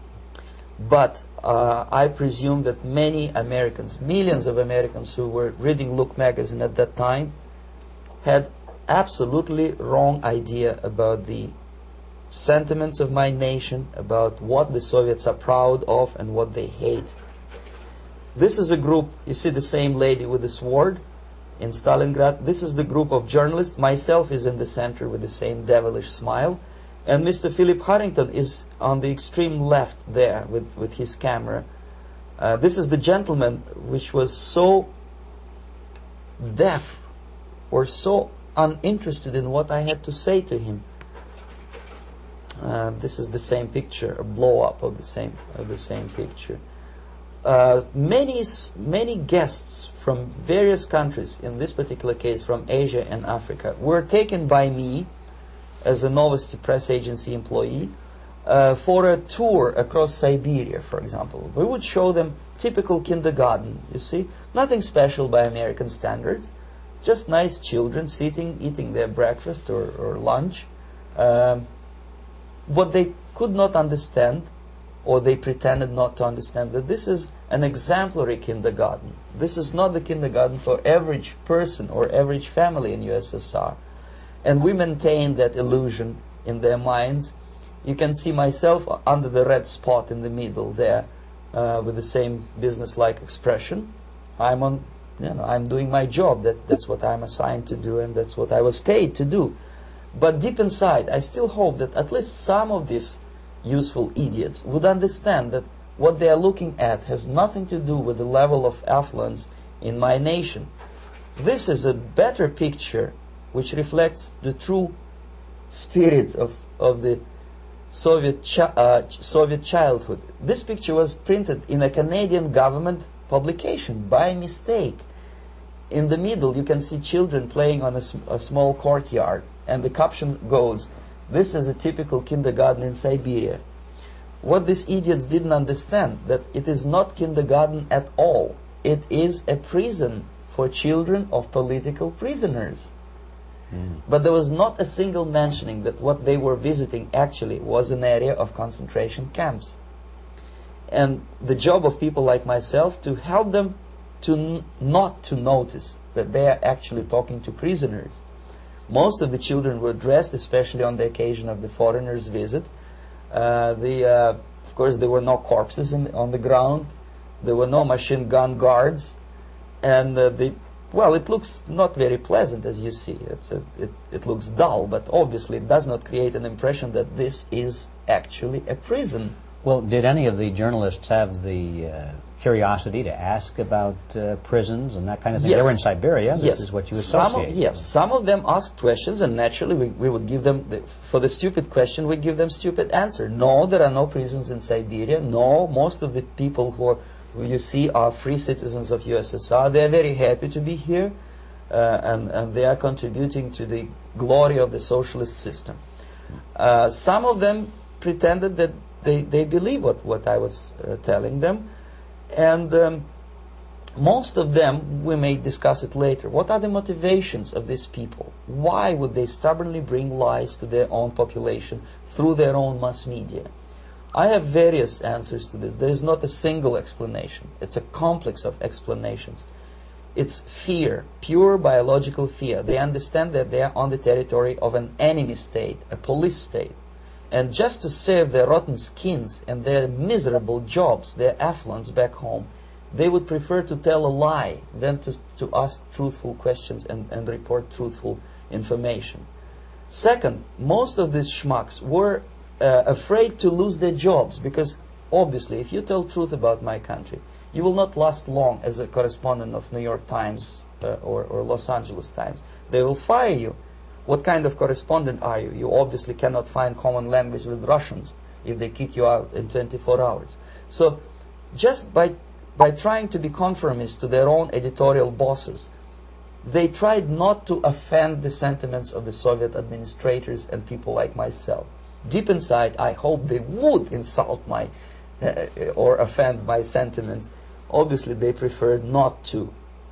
But uh, I presume that many Americans, millions of Americans who were reading Look magazine at that time, had absolutely wrong idea about the sentiments of my nation, about what the Soviets are proud of and what they hate. This is a group, you see the same lady with the sword in Stalingrad. This is the group of journalists. Myself is in the center with the same devilish smile. And Mister Philip Harrington is on the extreme left there with, with his camera. Uh, this is the gentleman which was so deaf or so uninterested in what I had to say to him. Uh, this is the same picture, a blow-up of the same of the same picture. Uh, many s- many guests from various countries, in this particular case from Asia and Africa, were taken by me as a Novosti press agency employee uh, for a tour across Siberia, for example. We would show them typical kindergarten, you see, nothing special by American standards, just nice children sitting, eating their breakfast or, or lunch. Um, what they could not understand, or they pretended not to understand, that this is an exemplary kindergarten. This is not the kindergarten for average person or average family in U S S R. And we maintain that illusion in their minds. You can see myself under the red spot in the middle there, uh, with the same business-like expression. I'm on, you know, I'm doing my job. That that's what I'm assigned to do, and that's what I was paid to do. But deep inside, I still hope that at least some of these useful idiots would understand that what they are looking at has nothing to do with the level of affluence in my nation. This is a better picture which reflects the true spirit of, of the Soviet, chi uh, Soviet childhood. This picture was printed in a Canadian government publication by mistake. In the middle, you can see children playing on a, sm a small courtyard, and the caption goes, "This is a typical kindergarten in Siberia." What these idiots didn't understand, that it is not kindergarten at all. It is a prison for children of political prisoners. Mm. But there was not a single mentioning that what they were visiting actually was an area of concentration camps. And the job of people like myself to help them to n not to notice that they are actually talking to prisoners. Most of the children were dressed, especially on the occasion of the foreigners' visit. Uh, the, uh, of course, there were no corpses in, on the ground. There were no machine gun guards. And uh, the, well, it looks not very pleasant, as you see. It's a, it, it looks dull, but obviously it does not create an impression that this is actually a prison. Well, did any of the journalists have the uh, curiosity to ask about uh, prisons and that kind of thing? Yes. They were in Siberia. This yes. is what you some associate. of, yes, some of them asked questions, and naturally we, we would give them, the, for the stupid question, we give them stupid answer. No, there are no prisons in Siberia. No, most of the people who, are, who you see are free citizens of U S S R. They are very happy to be here, uh, and, and they are contributing to the glory of the socialist system. Uh, some of them pretended that they, they believe what, what I was uh, telling them. And um, most of them, we may discuss it later, what are the motivations of these people? Why would they stubbornly bring lies to their own population through their own mass media? I have various answers to this. There is not a single explanation. It's a complex of explanations. It's fear, pure biological fear. They understand that they are on the territory of an enemy state, a police state. And just to save their rotten skins and their miserable jobs, their affluence back home, they would prefer to tell a lie than to, to ask truthful questions and, and report truthful information. Second, most of these schmucks were uh, afraid to lose their jobs, because obviously if you tell truth about my country, you will not last long as a correspondent of New York Times uh, or, or Los Angeles Times. They will fire you. What kind of correspondent are you? You obviously cannot find common language with Russians if they kick you out in twenty-four hours. So just by, by trying to be conformist to their own editorial bosses, they tried not to offend the sentiments of the Soviet administrators and people like myself. Deep inside, I hope they would insult my uh, or offend my sentiments. Obviously, they preferred not to.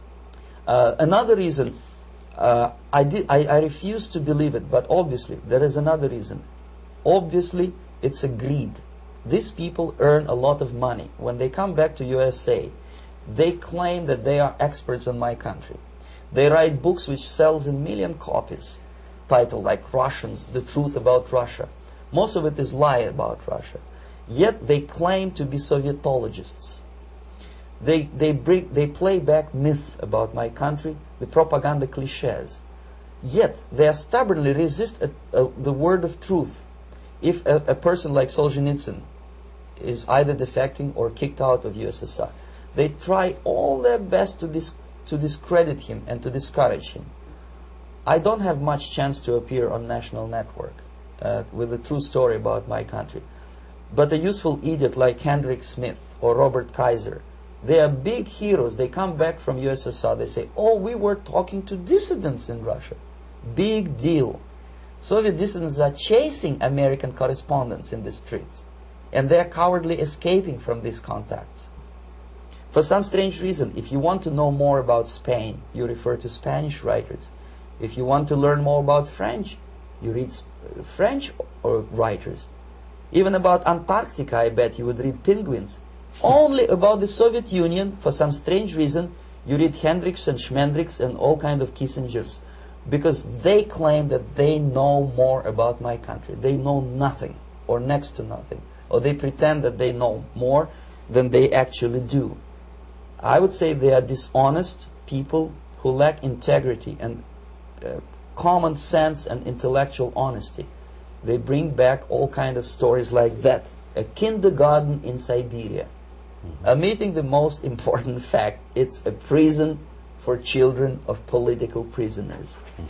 Uh, another reason, Uh, I, did, I, I refuse to believe it, but obviously there is another reason. Obviously, it's a greed. These people earn a lot of money. When they come back to U S A, they claim that they are experts on my country. They write books which sells in million copies, titled like Russians, The Truth About Russia. Most of it is lie about Russia. Yet they claim to be Sovietologists. They, they, bring, they play back myth about my country, the propaganda cliches. Yet they stubbornly resist a, a, the word of truth. If a, a person like Solzhenitsyn is either defecting or kicked out of U S S R, they try all their best to, dis to discredit him and to discourage him. I don't have much chance to appear on national network uh, with a true story about my country. But a useful idiot like Hendrik Smith or Robert Kaiser, they are big heroes. They come back from U S S R. They say, oh, we were talking to dissidents in Russia. Big deal. Soviet dissidents are chasing American correspondents in the streets. And they're cowardly escaping from these contacts. For some strange reason, if you want to know more about Spain, you refer to Spanish writers. If you want to learn more about French, you read sp French or writers. Even about Antarctica, I bet you would read Penguins. Only about the Soviet Union, for some strange reason, you read Hendricks and Schmendricks and all kind of Kissingers, because they claim that they know more about my country. They know nothing, or next to nothing, or they pretend that they know more than they actually do. I would say they are dishonest people who lack integrity and uh, common sense and intellectual honesty. They bring back all kind of stories like that. A kindergarten in Siberia. Mm-hmm. Omitting the most important fact, it's a prison for children of political prisoners. Mm-hmm.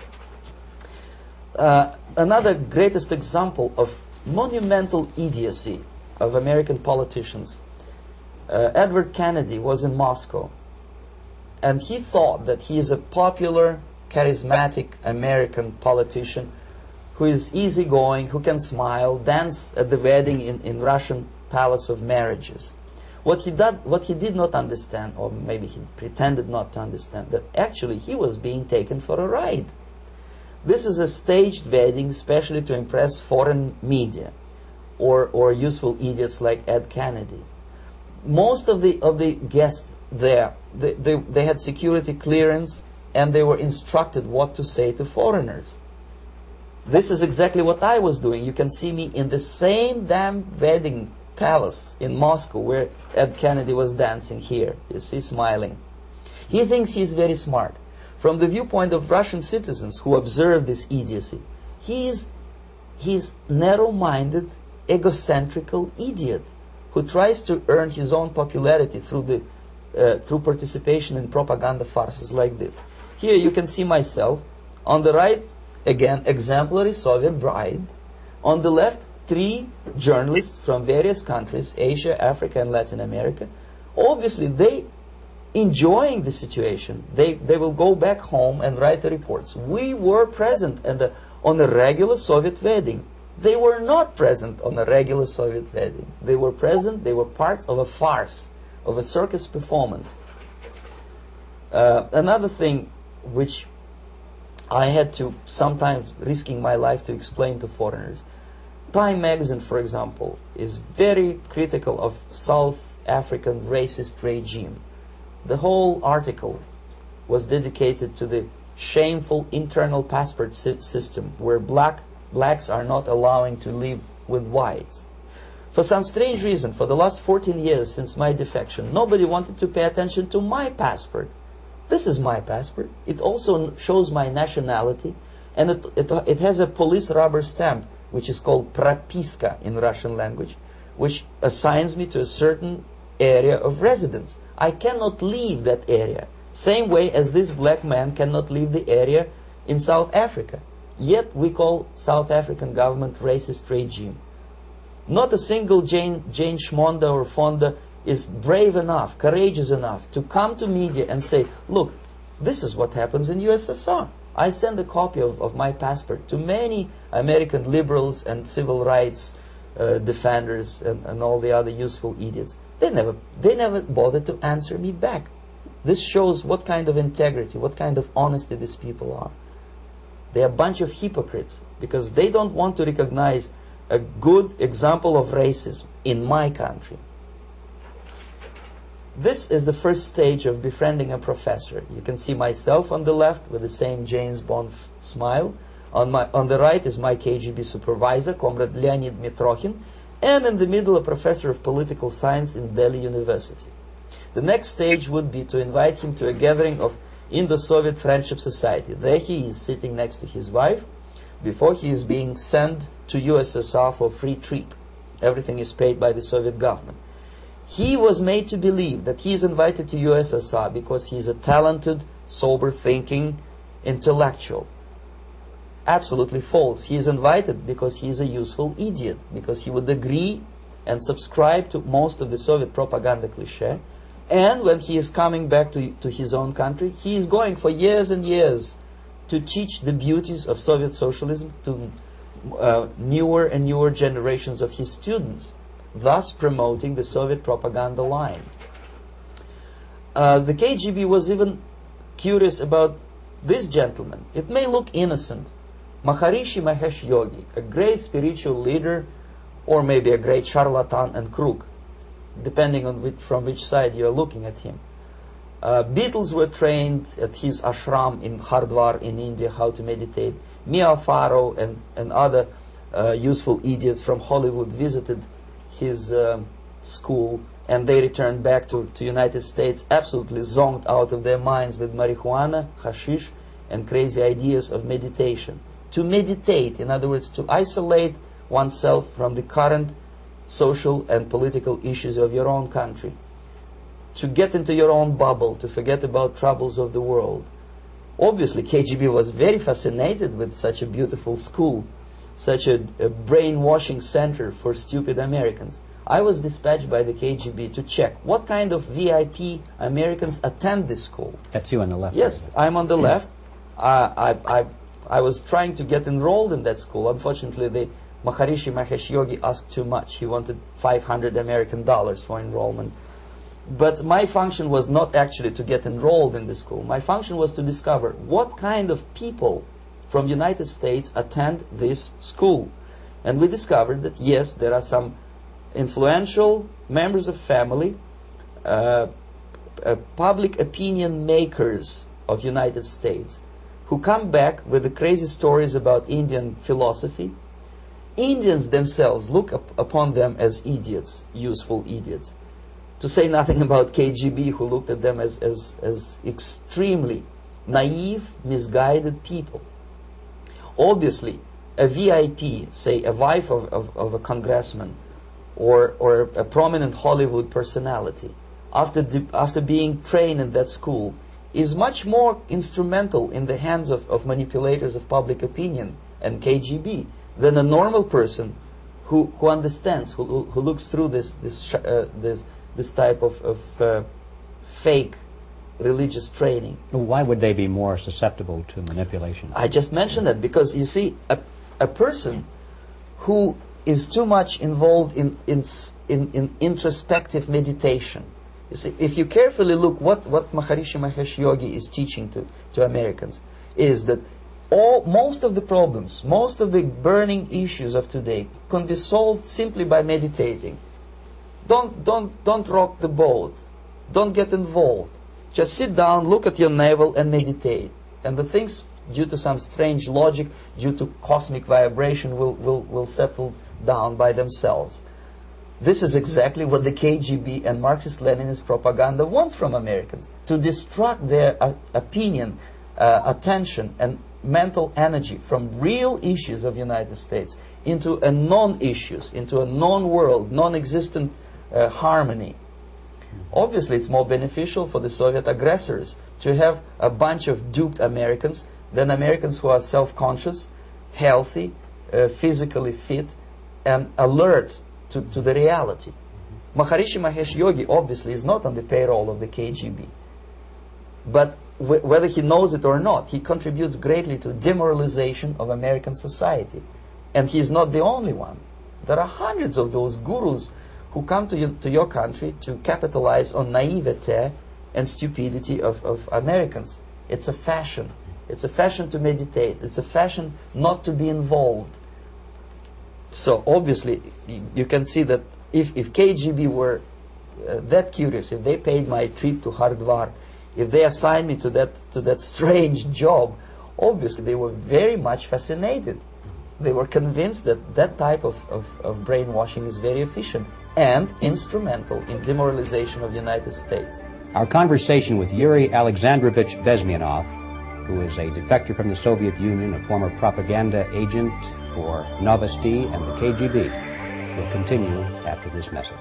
uh, another greatest example of monumental idiocy of American politicians. Uh, Edward Kennedy was in Moscow, and he thought that he is a popular, charismatic American politician who is easygoing, who can smile, dance at the wedding in, in Russian Palace of Marriages. What he, did, what he did not understand, or maybe he pretended not to understand, that actually he was being taken for a ride. This is a staged wedding, especially to impress foreign media, or, or useful idiots like Ed Kennedy. Most of the, of the guests there, they, they, they had security clearance, and they were instructed what to say to foreigners. This is exactly what I was doing. You can see me in the same damn wedding palace in Moscow where Ed Kennedy was dancing here. You see, smiling. He thinks he's very smart. From the viewpoint of Russian citizens who observe this idiocy, he is he's narrow-minded, egocentrical idiot who tries to earn his own popularity through the uh, through participation in propaganda farces like this. Here you can see myself. On the right, again, exemplary Soviet bride. On the left, three journalists from various countries, Asia, Africa, and Latin America. Obviously, they enjoying the situation. They, they will go back home and write the reports. We were present at the, on a regular Soviet wedding. They were not present on a regular Soviet wedding. They were present, they were parts of a farce, of a circus performance. Uh, another thing which I had to, sometimes risking my life to explain to foreigners. Time magazine, for example, is very critical of South African racist regime. The whole article was dedicated to the shameful internal passport si system where black, blacks are not allowing to live with whites. For some strange reason, for the last fourteen years since my defection, nobody wanted to pay attention to my passport. This is my passport. It also shows my nationality, and it, it, it has a police rubber stamp, which is called propiska in Russian language, which assigns me to a certain area of residence. I cannot leave that area, same way as this black man cannot leave the area in South Africa. Yet we call South African government racist regime. Not a single Jane, Jane Schmonda or Fonda is brave enough, courageous enough to come to media and say, look, this is what happens in U S S R. I send a copy of, of my passport to many American liberals and civil rights uh, defenders and, and all the other useful idiots. They never, they never bothered to answer me back. This shows what kind of integrity, what kind of honesty these people are. They're a bunch of hypocrites because they don't want to recognize a good example of racism in my country. This is the first stage of befriending a professor. You can see myself on the left with the same James Bond smile. On, my, on the right is my K G B supervisor, Comrade Leonid Mitrokhin, and in the middle a professor of political science in Delhi University. The next stage would be to invite him to a gathering of Indo-Soviet Friendship Society. There he is sitting next to his wife before he is being sent to U S S R for free trip. Everything is paid by the Soviet government. He was made to believe that he is invited to U S S R because he is a talented, sober-thinking intellectual. absolutely false. He is invited because he is a useful idiot, because he would agree and subscribe to most of the Soviet propaganda cliché. And when he is coming back to, to his own country, he is going for years and years to teach the beauties of Soviet socialism to uh, newer and newer generations of his students, thus promoting the Soviet propaganda line. Uh, the K G B was even curious about this gentleman. It may look innocent. Maharishi Mahesh Yogi, a great spiritual leader, or maybe a great charlatan and crook, depending on which, from which side you are looking at him. Uh, Beatles were trained at his ashram in Hardwar in India how to meditate. Mia Farrow and, and other uh, useful idiots from Hollywood visited his um, school, and they returned back to to United States absolutely zonked out of their minds with marijuana, hashish, and crazy ideas of meditation. To meditate, in other words, to isolate oneself from the current social and political issues of your own country, to get into your own bubble, to forget about troubles of the world. Obviously, K G B was very fascinated with such a beautiful school, such a, a brainwashing center for stupid Americans. I was dispatched by the K G B to check what kind of V I P Americans attend this school. That's you on the left. Yes, I'm on the left. Uh, I, I, I was trying to get enrolled in that school. Unfortunately, the Maharishi Mahesh Yogi asked too much. He wanted five hundred American dollars for enrollment. But my function was not actually to get enrolled in the school. My function was to discover what kind of people from United States attend this school. And we discovered that, yes, there are some influential members of family, uh, uh, public opinion makers of United States, who come back with the crazy stories about Indian philosophy. Indians themselves look up upon them as idiots, useful idiots. To say nothing about K G B, who looked at them as, as, as extremely naive, misguided people. Obviously, a V I P, say a wife of, of, of a congressman, or, or a prominent Hollywood personality, after, the, after being trained in that school, is much more instrumental in the hands of, of manipulators of public opinion and K G B than a normal person who, who understands, who, who, who looks through this, this, sh uh, this, this type of, of uh, fake religious training. Why would they be more susceptible to manipulation? I just mentioned that because, you see, a, a person who is too much involved in, in, in, in introspective meditation. You see, if you carefully look what, what Maharishi Mahesh Yogi is teaching to, to Americans, is that all, most of the problems, most of the burning issues of today can be solved simply by meditating. Don't, don't, don't rock the boat. Don't get involved. Just sit down, look at your navel and meditate. And the things, due to some strange logic, due to cosmic vibration, will, will, will settle down by themselves. This is exactly what the K G B and Marxist-Leninist propaganda wants from Americans, to distract their uh, opinion, uh, attention, and mental energy from real issues of the United States into a non-issues, into a non-world, non-existent uh, harmony. Obviously, it's more beneficial for the Soviet aggressors to have a bunch of duped Americans than Americans who are self-conscious, healthy, uh, physically fit, and alert to, to the reality. Maharishi Mahesh Yogi obviously is not on the payroll of the K G B. But w whether he knows it or not, he contributes greatly to demoralization of American society. And he is not the only one. There are hundreds of those gurus who come to, you, to your country to capitalize on naivete and stupidity of, of Americans. It's a fashion. It's a fashion to meditate. It's a fashion not to be involved. So obviously, you can see that if, if K G B were uh, that curious, if they paid my trip to Hardwar, if they assigned me to that, to that strange job, obviously they were very much fascinated. They were convinced that that type of, of, of brainwashing is very efficient and instrumental in demoralization of the United States. Our conversation with Yuri Alexandrovich Bezmenov, who is a defector from the Soviet Union, a former propaganda agent for Novosti and the K G B, will continue after this message.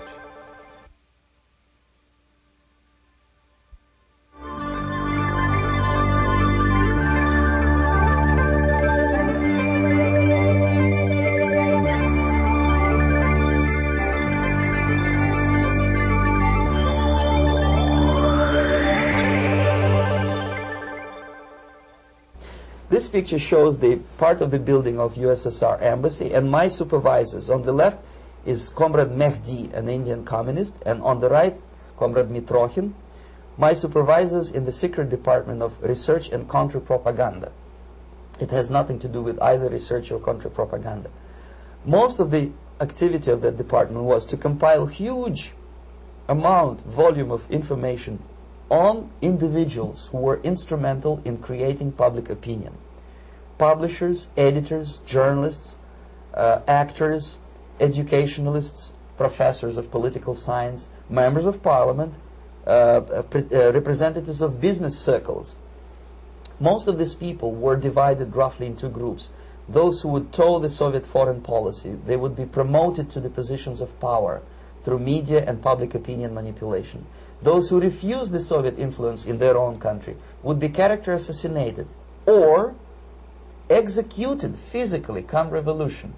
This picture shows the part of the building of U S S R embassy, and my supervisors. On the left is Comrade Mehdi, an Indian communist, and on the right, Comrade Mitrokhin, my supervisors in the secret department of research and counter-propaganda. It has nothing to do with either research or counter-propaganda. Most of the activity of that department was to compile huge amount, volume of information on individuals who were instrumental in creating public opinion. Publishers, editors, journalists, uh, actors, educationalists, professors of political science, members of parliament, uh, uh, uh, representatives of business circles. Most of these people were divided roughly into groups. Those who would toe the Soviet foreign policy, they would be promoted to the positions of power through media and public opinion manipulation. Those who refused the Soviet influence in their own country would be character assassinated or executed physically come revolution.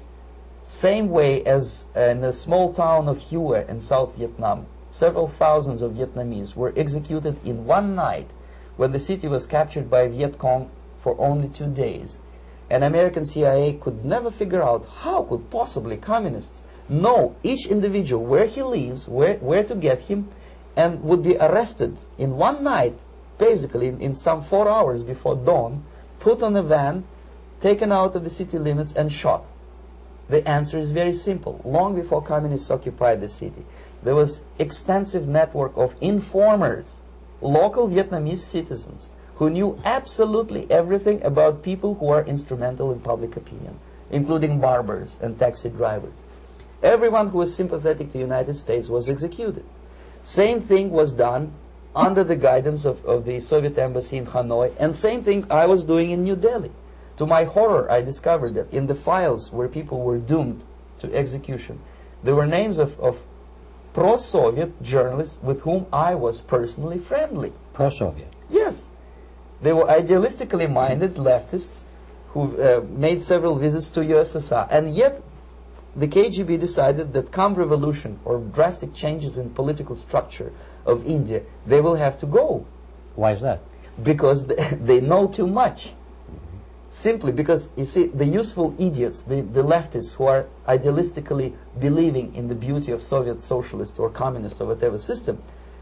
Same way as uh, in the small town of Hue in South Vietnam, several thousands of Vietnamese were executed in one night when the city was captured by Viet Cong for only two days. And American C I A could never figure out how could possibly communists know each individual, where he lives, where, where to get him, and would be arrested in one night, basically in, in some four hours before dawn, put on a van, taken out of the city limits and shot. The answer is very simple. Long before communists occupied the city, there was extensive network of informers, local Vietnamese citizens, who knew absolutely everything about people who are instrumental in public opinion, including barbers and taxi drivers. Everyone who was sympathetic to the United States was executed. Same thing was done under the guidance of, of the Soviet embassy in Hanoi, and same thing I was doing in New Delhi. To my horror, I discovered that in the files where people were doomed to execution, there were names of, of pro-Soviet journalists with whom I was personally friendly. Pro-Soviet? Yes. They were idealistically minded leftists who uh, made several visits to U S S R, and yet the K G B decided that come revolution or drastic changes in political structure of India, they will have to go. Why is that? Because they, they know too much. Mm-hmm. Simply because, you see, the useful idiots, the, the leftists who are idealistically believing in the beauty of Soviet socialist or communist or whatever system,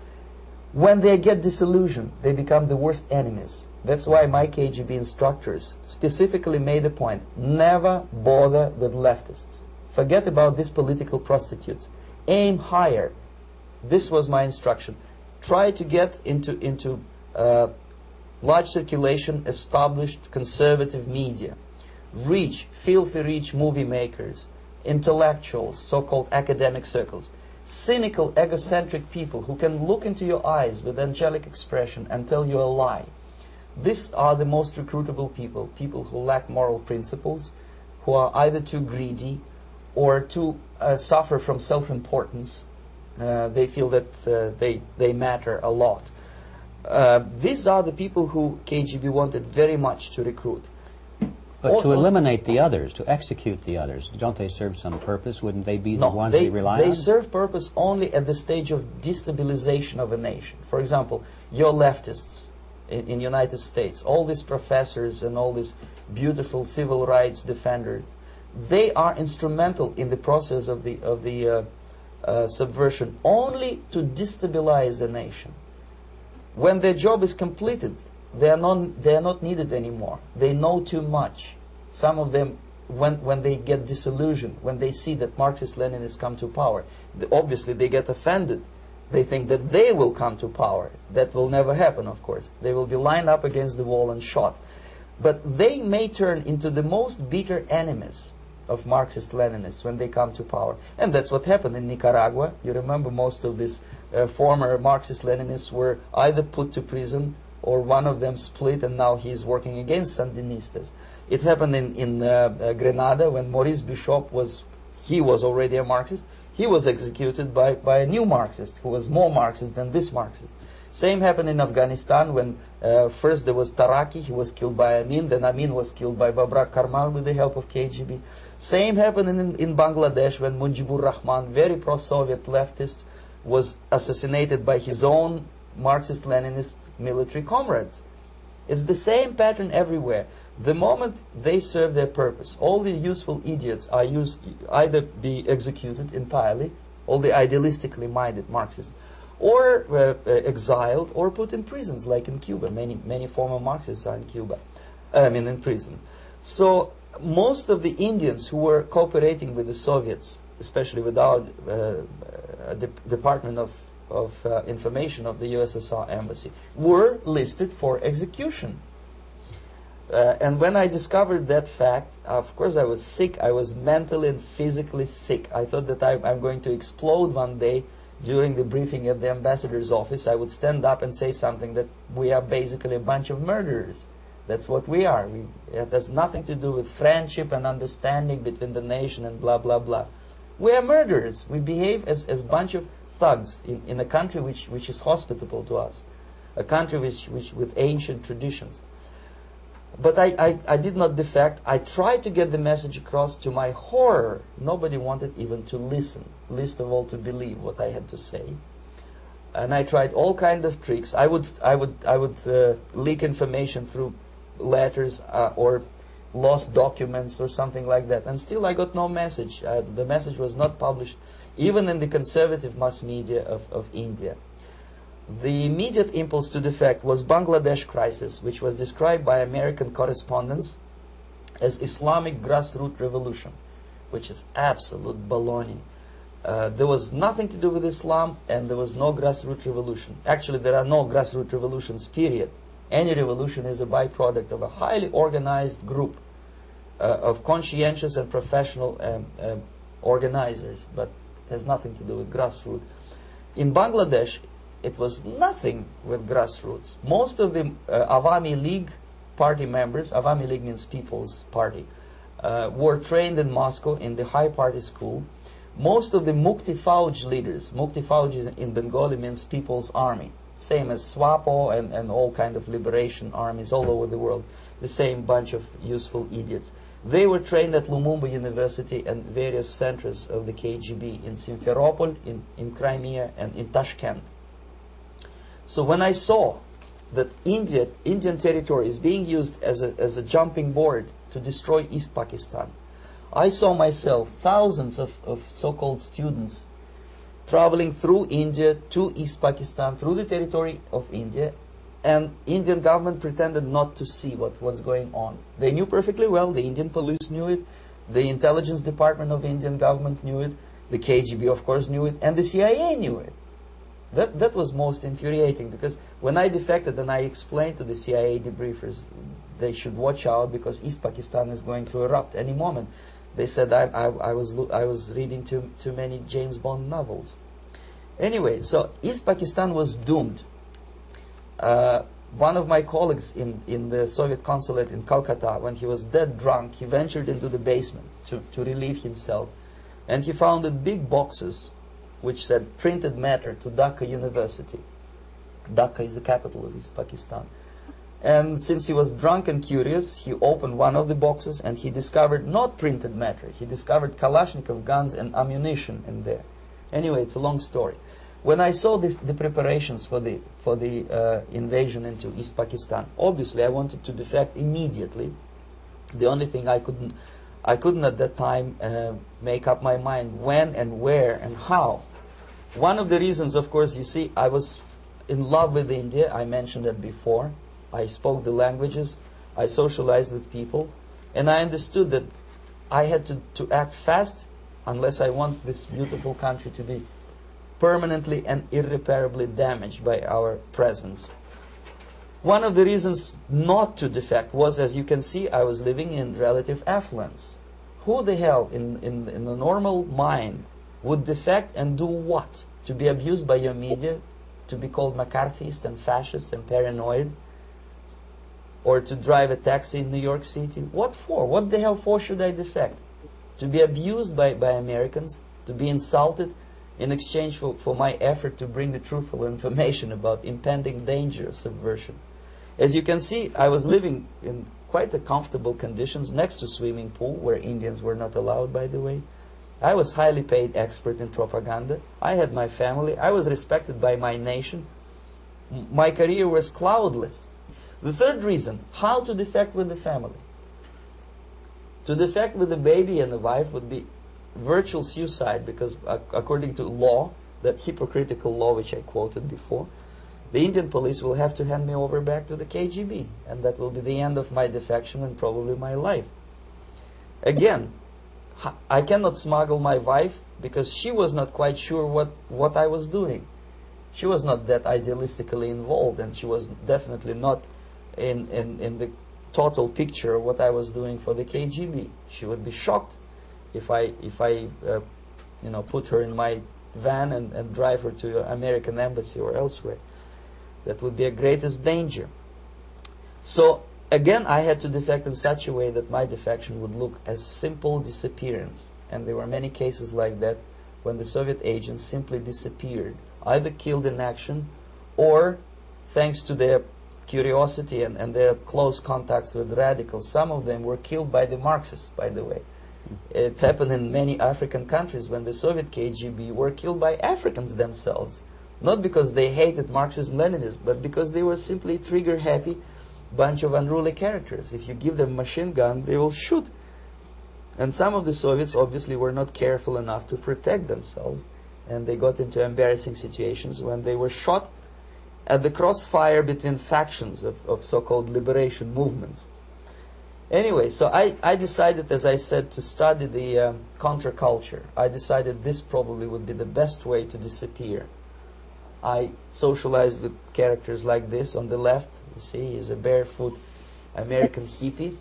when they get disillusioned, they become the worst enemies. That's why my K G B instructors specifically made a point, never bother with leftists. Forget about these political prostitutes. Aim higher. This was my instruction. Try to get into, into uh, large circulation, established conservative media. Rich, filthy rich movie makers, intellectuals, so-called academic circles. Cynical, egocentric people who can look into your eyes with angelic expression and tell you a lie. These are the most recruitable people, people who lack moral principles, who are either too greedy or to uh, suffer from self-importance. Uh, they feel that uh, they, they matter a lot. Uh, these are the people who K G B wanted very much to recruit. But or, to eliminate the others, to execute the others, don't they serve some purpose? Wouldn't they be no, the ones they, they rely they on? They serve purpose only at the stage of destabilization of a nation. For example, your leftists in the United States, all these professors and all these beautiful civil rights defenders, they are instrumental in the process of the of the uh, uh, subversion only to destabilize the nation. When their job is completed, they are not they are not needed anymore. They know too much. Some of them, when when they get disillusioned, when they see that Marxist-Leninists come to power, they, obviously they get offended. They think that they will come to power. That will never happen, of course. They will be lined up against the wall and shot. But they may turn into the most bitter enemies of Marxist-Leninists when they come to power. And that's what happened in Nicaragua. You remember most of these uh, former Marxist-Leninists were either put to prison or one of them split and now he's working against Sandinistas. It happened in, in uh, uh, Grenada when Maurice Bishop was, he was already a Marxist. He was executed by, by a new Marxist who was more Marxist than this Marxist. Same happened in Afghanistan when uh, first there was Taraki, he was killed by Amin, then Amin was killed by Babrak Karmal with the help of K G B. Same happened in, in Bangladesh when Mujibur Rahman, very pro-Soviet leftist, was assassinated by his own Marxist-Leninist military comrades. It's the same pattern everywhere. The moment they serve their purpose, all the useful idiots are used, either be executed entirely, all the idealistically minded Marxists, or uh, uh, exiled or put in prisons, like in Cuba. Many, many former Marxists are in Cuba, I mean in prison. So most of the Indians who were cooperating with the Soviets, especially with our uh, uh, de Department of, of uh, Information of the U S S R Embassy, were listed for execution. Uh, and when I discovered that fact, of course I was sick. I was mentally and physically sick. I thought that I, I'm going to explode one day during the briefing at the ambassador's office. I would stand up and say something that we are basically a bunch of murderers. That's what we are. We, it has nothing to do with friendship and understanding between the nation and blah, blah, blah. We are murderers. We behave as a bunch of thugs in, in a country which, which is hospitable to us, a country which, which with ancient traditions. But I, I, I did not defect. I tried to get the message across. To my horror, nobody wanted even to listen, least of all to believe what I had to say. And I tried all kinds of tricks. I would, I would, I would uh, leak information through letters uh, or lost documents or something like that. And still I got no message. Uh, the message was not published, even in the conservative mass media of, of India. The immediate impulse to defect was Bangladesh crisis, which was described by American correspondents as Islamic grassroots revolution, which is absolute baloney. Uh, there was nothing to do with Islam, and there was no grassroots revolution. Actually, there are no grassroots revolutions, period. Any revolution is a byproduct of a highly organized group uh, of conscientious and professional um, uh, organizers, but has nothing to do with grassroots. In Bangladesh, it was nothing with grassroots. Most of the uh, Awami League party members, Awami League means People's Party, uh, were trained in Moscow in the high party school. Most of the Mukti Fauj leaders, Mukti Fauj is in Bengali means People's Army, same as SWAPO and, and all kind of liberation armies all over the world, the same bunch of useful idiots. They were trained at Lumumba University and various centers of the K G B in Simferopol, in, in Crimea, and in Tashkent. So when I saw that India, Indian territory is being used as a, as a jumping board to destroy East Pakistan, I saw myself, thousands of, of so-called students traveling through India to East Pakistan, through the territory of India, and Indian government pretended not to see what was going on. They knew perfectly well, the Indian police knew it, the intelligence department of the Indian government knew it, the K G B of course knew it, and the C I A knew it. That, that was most infuriating, because when I defected and I explained to the C I A debriefers they should watch out because East Pakistan is going to erupt any moment, they said I, I, I, was, I was reading too, too many James Bond novels. Anyway, so East Pakistan was doomed. Uh, one of my colleagues in, in the Soviet consulate in Calcutta, when he was dead drunk, he ventured into the basement to, to relieve himself, and he found big boxes which said printed matter to Dhaka University. Dhaka is the capital of East Pakistan. And since he was drunk and curious, he opened one of the boxes and he discovered not printed matter. He discovered Kalashnikov guns and ammunition in there. Anyway, it's a long story. When I saw the, the preparations for the, for the uh, invasion into East Pakistan, obviously I wanted to defect immediately. The only thing I couldn't, I couldn't at that time uh, make up my mind when and where and how. One of the reasons, of course, you see, I was in love with India. I mentioned it before. I spoke the languages. I socialized with people. And I understood that I had to, to act fast unless I want this beautiful country to be permanently and irreparably damaged by our presence. One of the reasons not to defect was, as you can see, I was living in relative affluence. Who the hell in, in, in a normal mind would defect and do what? To be abused by your media, to be called McCarthyist and fascist and paranoid, or to drive a taxi in New York City? What for? What the hell for should I defect? To be abused by, by Americans, to be insulted in exchange for, for my effort to bring the truthful information about impending danger of subversion. As you can see, I was living in quite a comfortable conditions next to swimming pool, where Indians were not allowed, by the way. I was highly paid expert in propaganda. I had my family. I was respected by my nation. M- my career was cloudless. The third reason, how to defect with the family. To defect with the baby and the wife would be virtual suicide, because uh, according to law, that hypocritical law which I quoted before, the Indian police will have to hand me over back to the K G B, and that will be the end of my defection and probably my life. Again, I cannot smuggle my wife because she was not quite sure what, what I was doing. She was not that idealistically involved, and she was definitely not in, in, in the total picture of what I was doing for the K G B. She would be shocked if I, if I uh, you know, put her in my van and, and drive her to the American embassy or elsewhere. That would be a greatest danger. So again, I had to defect in such a way that my defection would look as simple disappearance. And there were many cases like that when the Soviet agents simply disappeared, either killed in action or, thanks to their curiosity and, and their close contacts with radicals, some of them were killed by the Marxists, by the way. It happened in many African countries when the Soviet K G B were killed by Africans themselves. Not because they hated Marxism, Leninism, but because they were simply trigger-happy bunch of unruly characters. If you give them a machine gun, they will shoot. And some of the Soviets obviously were not careful enough to protect themselves, and they got into embarrassing situations when they were shot at the crossfire between factions of, of so-called liberation movements. Anyway, so I, I decided, as I said, to study the um, counterculture. I decided this probably would be the best way to disappear. I socialized with characters like this. On the left, you see, he's a barefoot American hippie.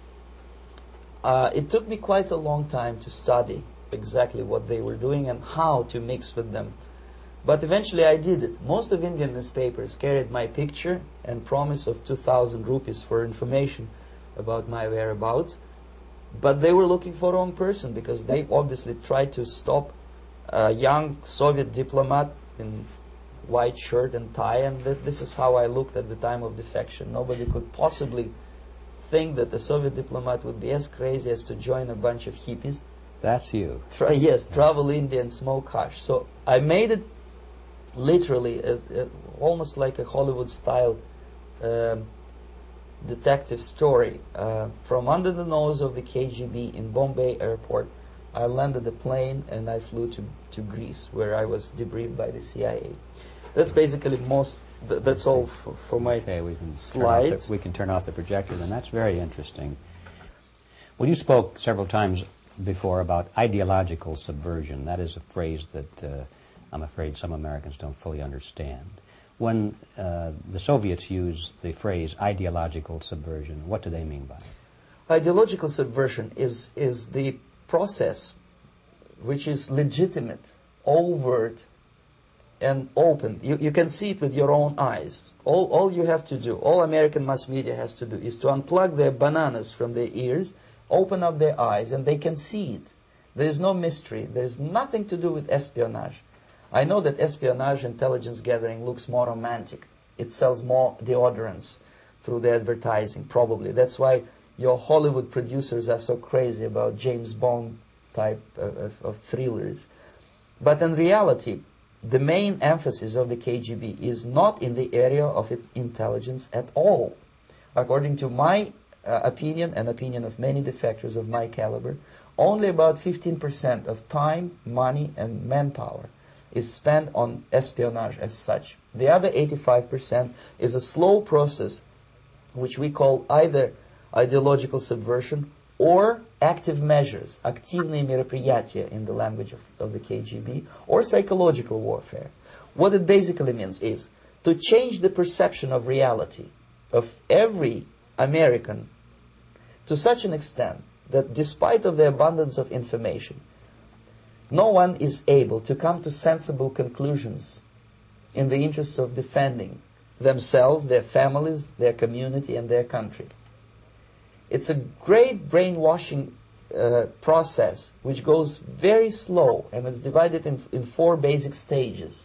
Uh, it took me quite a long time to study exactly what they were doing and how to mix with them. But eventually I did it. Most of Indian newspapers carried my picture and promise of two thousand rupees for information about my whereabouts. But they were looking for the wrong person, because they obviously tried to stop a young Soviet diplomat in white shirt and tie, and th this is how I looked at the time of defection. Nobody could possibly think that a Soviet diplomat would be as crazy as to join a bunch of hippies. That's you. Tra yes, travel India and smoke hash. So I made it literally a, a, almost like a Hollywood-style um, detective story. Uh, from under the nose of the K G B in Bombay airport, I landed the plane and I flew to, to Greece, where I was debriefed by the C I A. That's basically most, th that's all for, for my okay, we can slides. The, we can turn off the projector, and that's very interesting. Well, you spoke several times before about ideological subversion. That is a phrase that uh, I'm afraid some Americans don't fully understand. When uh, the Soviets use the phrase ideological subversion, what do they mean by it? Ideological subversion is, is the process which is legitimate, overt, and open. You, you can see it with your own eyes. All, all you have to do, all American mass media has to do, is to unplug their bananas from their ears, open up their eyes, and they can see it. There is no mystery. There is nothing to do with espionage. I know that espionage, intelligence gathering, looks more romantic. It sells more deodorants through the advertising, probably. That's why your Hollywood producers are so crazy about James Bond type of, of, of thrillers. But in reality, the main emphasis of the K G B is not in the area of intelligence at all. According to my uh, opinion and opinion of many defectors of my caliber, only about fifteen percent of time, money, and manpower is spent on espionage as such. The other eighty-five percent is a slow process which we call either ideological subversion or active measures, активные мероприятия in the language of, of the K G B, or psychological warfare. What it basically means is to change the perception of reality of every American to such an extent that despite of the abundance of information, no one is able to come to sensible conclusions in the interests of defending themselves, their families, their community, and their country. It's a great brainwashing uh, process which goes very slow, and it's divided in, in four basic stages.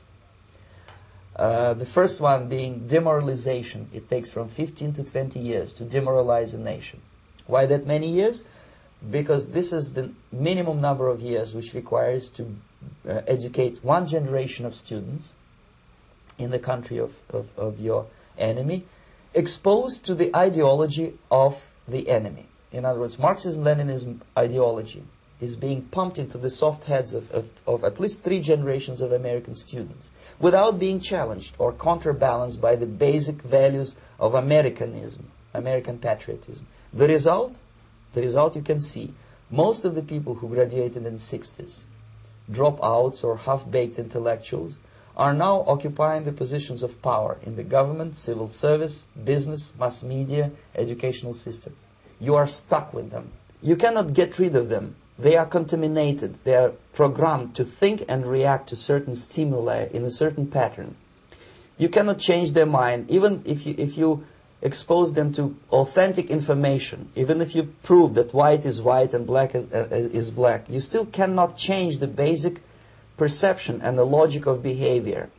Uh, the first one being demoralization. It takes from fifteen to twenty years to demoralize a nation. Why that many years? Because this is the minimum number of years which requires to uh, educate one generation of students in the country of, of, of your enemy, exposed to the ideology of the enemy. In other words, Marxism-Leninism ideology is being pumped into the soft heads of, of, of at least three generations of American students without being challenged or counterbalanced by the basic values of Americanism, American patriotism. The result? The result you can see. Most of the people who graduated in the sixties, dropouts or half-baked intellectuals, are now occupying the positions of power in the government, civil service, business, mass media, educational system. You are stuck with them. You cannot get rid of them. They are contaminated. They are programmed to think and react to certain stimuli in a certain pattern. You cannot change their mind, even if you, if you expose them to authentic information, even if you prove that white is white and black is, uh, is black. You still cannot change the basic perception and the logic of behavior.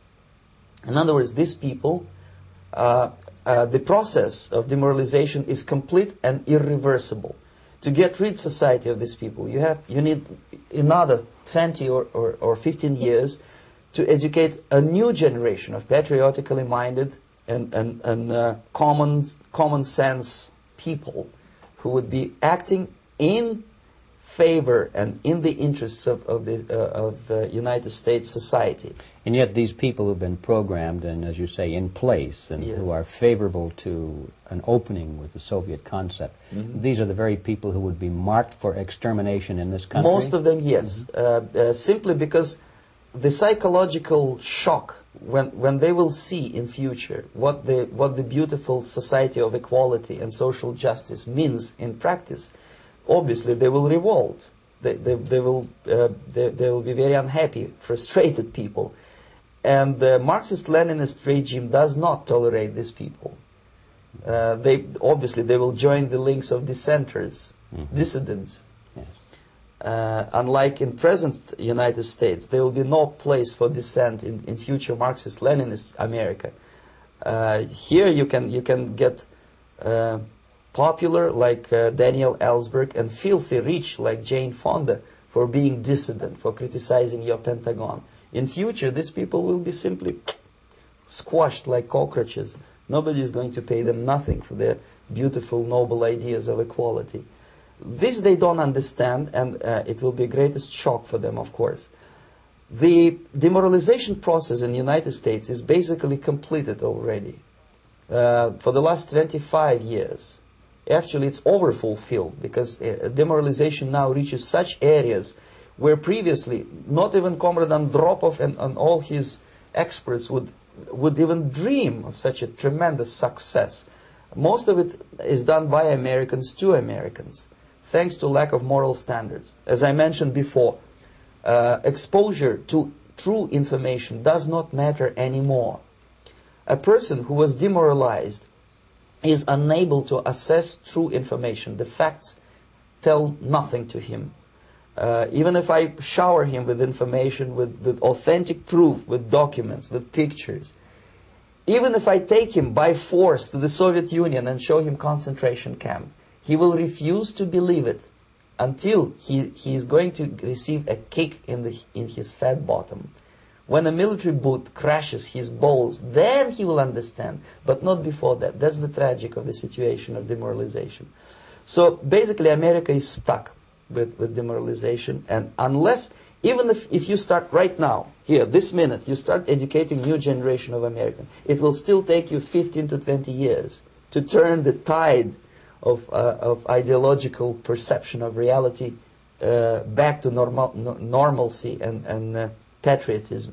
In other words, these people, uh, uh, the process of demoralization is complete and irreversible. To get rid society of these people, you have you need another twenty or, or, or fifteen years to educate a new generation of patriotically minded and, and, and uh, common, common sense people who would be acting in favor and in the interests of, of the uh, of uh, United States society. And yet these people who've been programmed and, as you say, in place and Yes. who are favorable to an opening with the Soviet concept, mm-hmm. these are the very people who would be marked for extermination in this country? Most of them, yes. Mm-hmm. uh, uh, simply because the psychological shock when, when they will see in future what the, what the beautiful society of equality and social justice means in practice, obviously they will revolt. They, they, they, will, uh, they, they will be very unhappy, frustrated people. And the Marxist-Leninist regime does not tolerate these people. Uh, they, obviously they will join the links of dissenters, mm-hmm. dissidents. Yes. Uh, unlike in present United States, there will be no place for dissent in, in future Marxist-Leninist America. Uh, here you can, you can get uh, popular like uh, Daniel Ellsberg and filthy rich like Jane Fonda for being dissident, for criticizing your Pentagon. In future, these people will be simply squashed like cockroaches. Nobody is going to pay them nothing for their beautiful, noble ideas of equality. This they don't understand, and uh, it will be the greatest shock for them, of course. The demoralization process in the United States is basically completed already. Uh, for the last twenty-five years, actually it's overfulfilled, because uh, demoralization now reaches such areas where previously not even Comrade Andropov and, and all his experts would, would even dream of such a tremendous success. Most of it is done by Americans to Americans, thanks to lack of moral standards. As I mentioned before, uh, exposure to true information does not matter anymore. A person who was demoralized is unable to assess true information. The facts tell nothing to him. Uh, even if I shower him with information, with, with authentic proof, with documents, with pictures, even if I take him by force to the Soviet Union and show him concentration camp, he will refuse to believe it until he, he is going to receive a kick in, the, in his fat bottom. When a military boot crashes his balls, then he will understand, but not before that. That's the tragic of the situation of demoralization. So basically America is stuck with, with demoralization, and unless, even if, if you start right now, here, this minute, you start educating new generation of Americans, it will still take you fifteen to twenty years to turn the tide of, uh, of ideological perception of reality uh, back to normal, no, normalcy and, and uh, patriotism.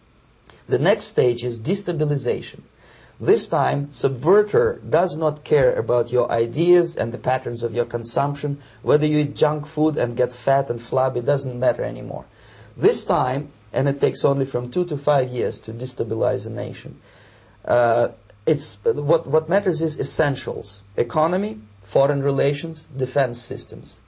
The next stage is destabilization. This time, subverter does not care about your ideas and the patterns of your consumption. Whether you eat junk food and get fat and flabby, doesn't matter anymore. This time, and it takes only from two to five years to destabilize a nation, uh, it's, what, what matters is essentials: economy, foreign relations, defense systems.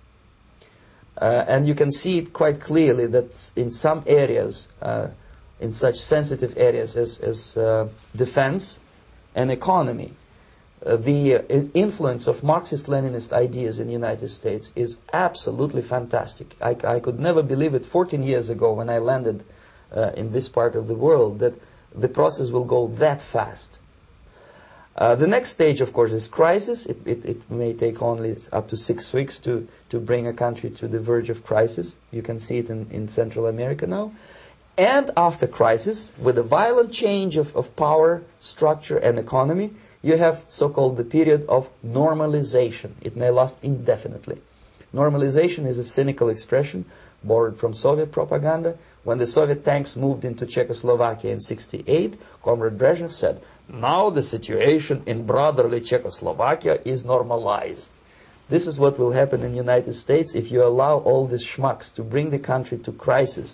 Uh, and you can see it quite clearly that in some areas, uh, in such sensitive areas as, as uh, defense and economy, uh, the uh, influence of Marxist-Leninist ideas in the United States is absolutely fantastic. I, I could never believe it fourteen years ago when I landed uh, in this part of the world that the process will go that fast. Uh, the next stage, of course, is crisis. It, it, it may take only up to six weeks to, to bring a country to the verge of crisis. You can see it in, in Central America now. And after crisis, with a violent change of, of power, structure, and economy, you have so-called the period of normalization. It may last indefinitely. Normalization is a cynical expression borrowed from Soviet propaganda. When the Soviet tanks moved into Czechoslovakia in sixty-eight, Comrade Brezhnev said, "Now the situation in brotherly Czechoslovakia is normalized." This is what will happen in the United States if you allow all these schmucks to bring the country to crisis,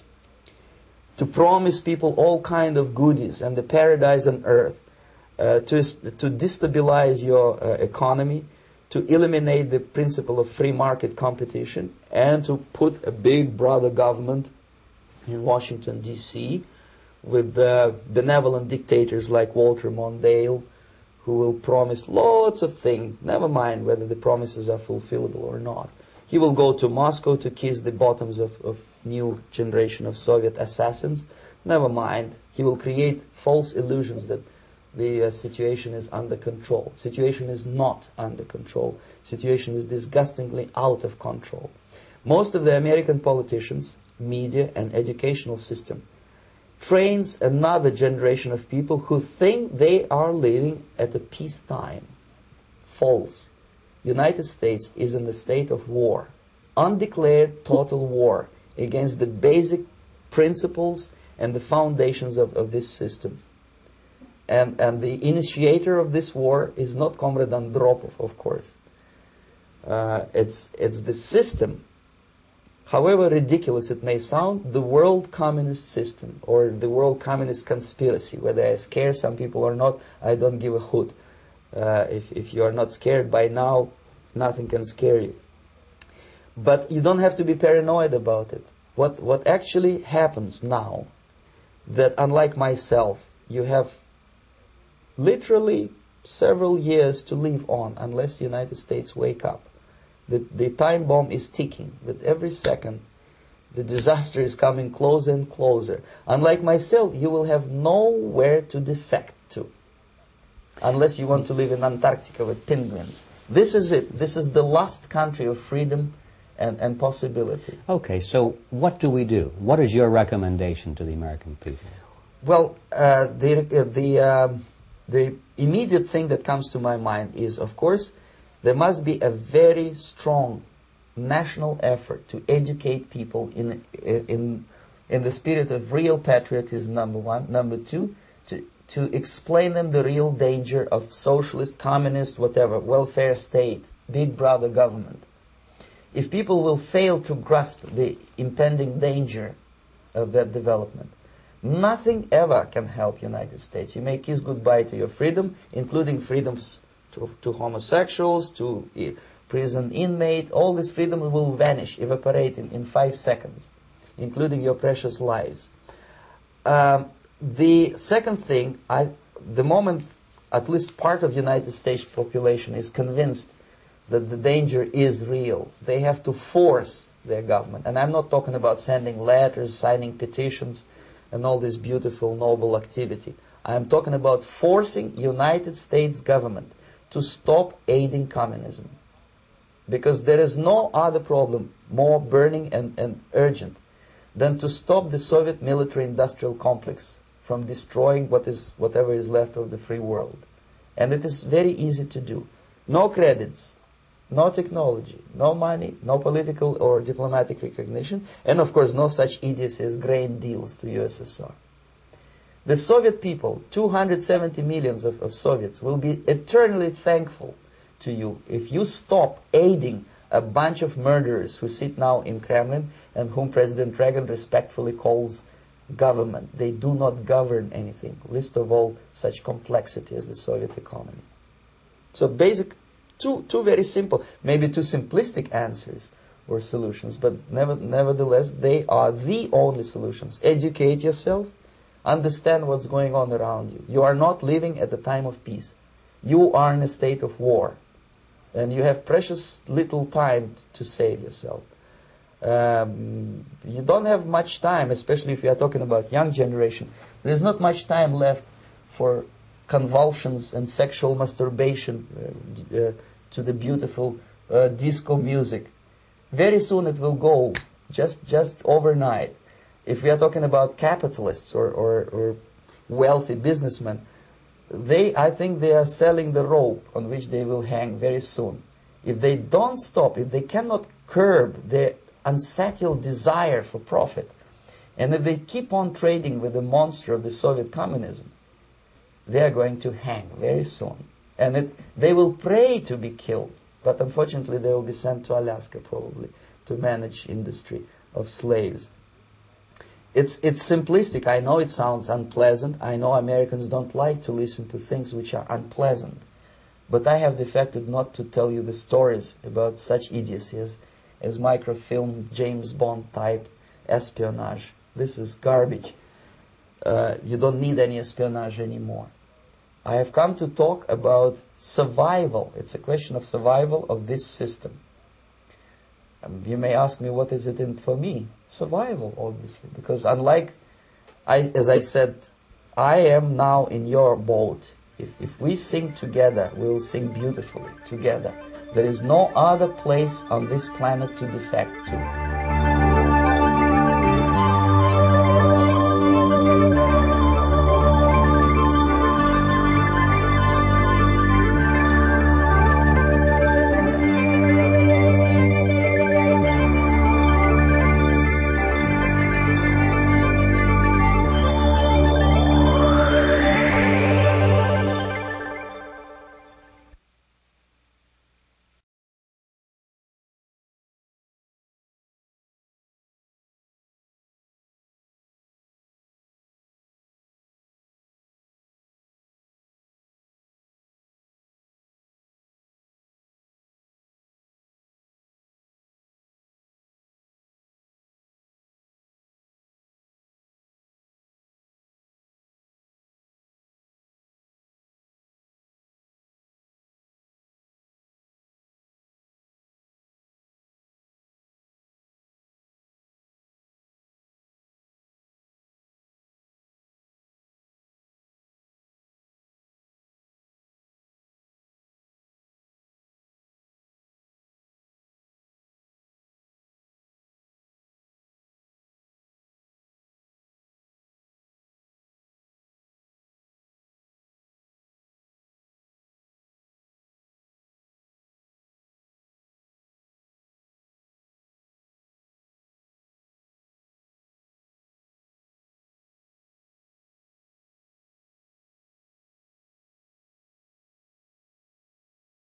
to promise people all kind of goodies and the paradise on earth, uh, to, to destabilize your uh, economy, to eliminate the principle of free market competition, and to put a big brother government in Washington, D C, with uh, benevolent dictators like Walter Mondale, who will promise lots of things, never mind whether the promises are fulfillable or not. He will go to Moscow to kiss the bottoms of, of new generation of Soviet assassins, never mind. He will create false illusions that the uh, situation is under control. Situation is not under control. Situation is disgustingly out of control. Most of the American politicians, media, and educational system trains another generation of people who think they are living at a peacetime. False. United States is in the state of war, undeclared total war against the basic principles and the foundations of, of this system. And, and the initiator of this war is not Comrade Andropov, of course. Uh, it's, it's the system. However ridiculous it may sound, the world communist system or the world communist conspiracy, whether I scare some people or not, I don't give a hoot. Uh, if, if you are not scared by now, nothing can scare you. But you don't have to be paranoid about it. What, what actually happens now, that unlike myself, you have literally several years to live on unless the United States wake up. The, the time bomb is ticking. With every second, the disaster is coming closer and closer. Unlike myself, you will have nowhere to defect to. Unless you want to live in Antarctica with penguins. This is it. This is the last country of freedom and, and possibility. Okay, so what do we do? What is your recommendation to the American people? Well, uh, the, uh, the, um, the immediate thing that comes to my mind is, of course, there must be a very strong national effort to educate people in, in, in the spirit of real patriotism, number one. Number two, to, to explain them the real danger of socialist, communist, whatever, welfare state, big brother government. If people will fail to grasp the impending danger of that development, nothing ever can help United States. You may kiss goodbye to your freedom, including freedoms To, to homosexuals, to uh, prison inmate, all this freedom will vanish, evaporate in, in five seconds, including your precious lives. Um, the second thing, I, the moment at least part of the United States population is convinced that the danger is real, they have to force their government. And I'm not talking about sending letters, signing petitions, and all this beautiful, noble activity. I'm talking about forcing United States government to stop aiding communism. Because there is no other problem more burning and, and urgent than to stop the Soviet military-industrial complex from destroying what is, whatever is left of the free world. And it is very easy to do. No credits, no technology, no money, no political or diplomatic recognition, and of course no such idiocy as grain deals to U S S R. The Soviet people, two hundred seventy millions of, of Soviets, will be eternally thankful to you if you stop aiding a bunch of murderers who sit now in Kremlin and whom President Reagan respectfully calls government. They do not govern anything, least of all such complexity as the Soviet economy. So basic, two, two very simple, maybe two simplistic answers or solutions, but never, nevertheless they are the only solutions. Educate yourself. Understand what's going on around you. You are not living at a time of peace. You are in a state of war. And you have precious little time to save yourself. Um, you don't have much time, especially if you are talking about young generation. There's not much time left for convulsions and sexual masturbation uh, uh, to the beautiful uh, disco music. Very soon it will go, just just overnight. If we are talking about capitalists or, or, or wealthy businessmen, they, I think they are selling the rope on which they will hang very soon. If they don't stop, if they cannot curb their insatiable desire for profit, and if they keep on trading with the monster of the Soviet communism, they are going to hang very soon. And it, they will pray to be killed, but unfortunately they will be sent to Alaska probably to manage industry of slaves. It's, it's simplistic. I know it sounds unpleasant. I know Americans don't like to listen to things which are unpleasant. But I have defected not to tell you the stories about such idiocies as microfilm-James-Bond-type espionage. This is garbage. Uh, you don't need any espionage anymore. I have come to talk about survival. It's a question of survival of this system. Um, you may ask me, what is it in for me? Survival, obviously. Because unlike, I, as I said, I am now in your boat. If, if we sing together, we'll sing beautifully together. There is no other place on this planet to defect to.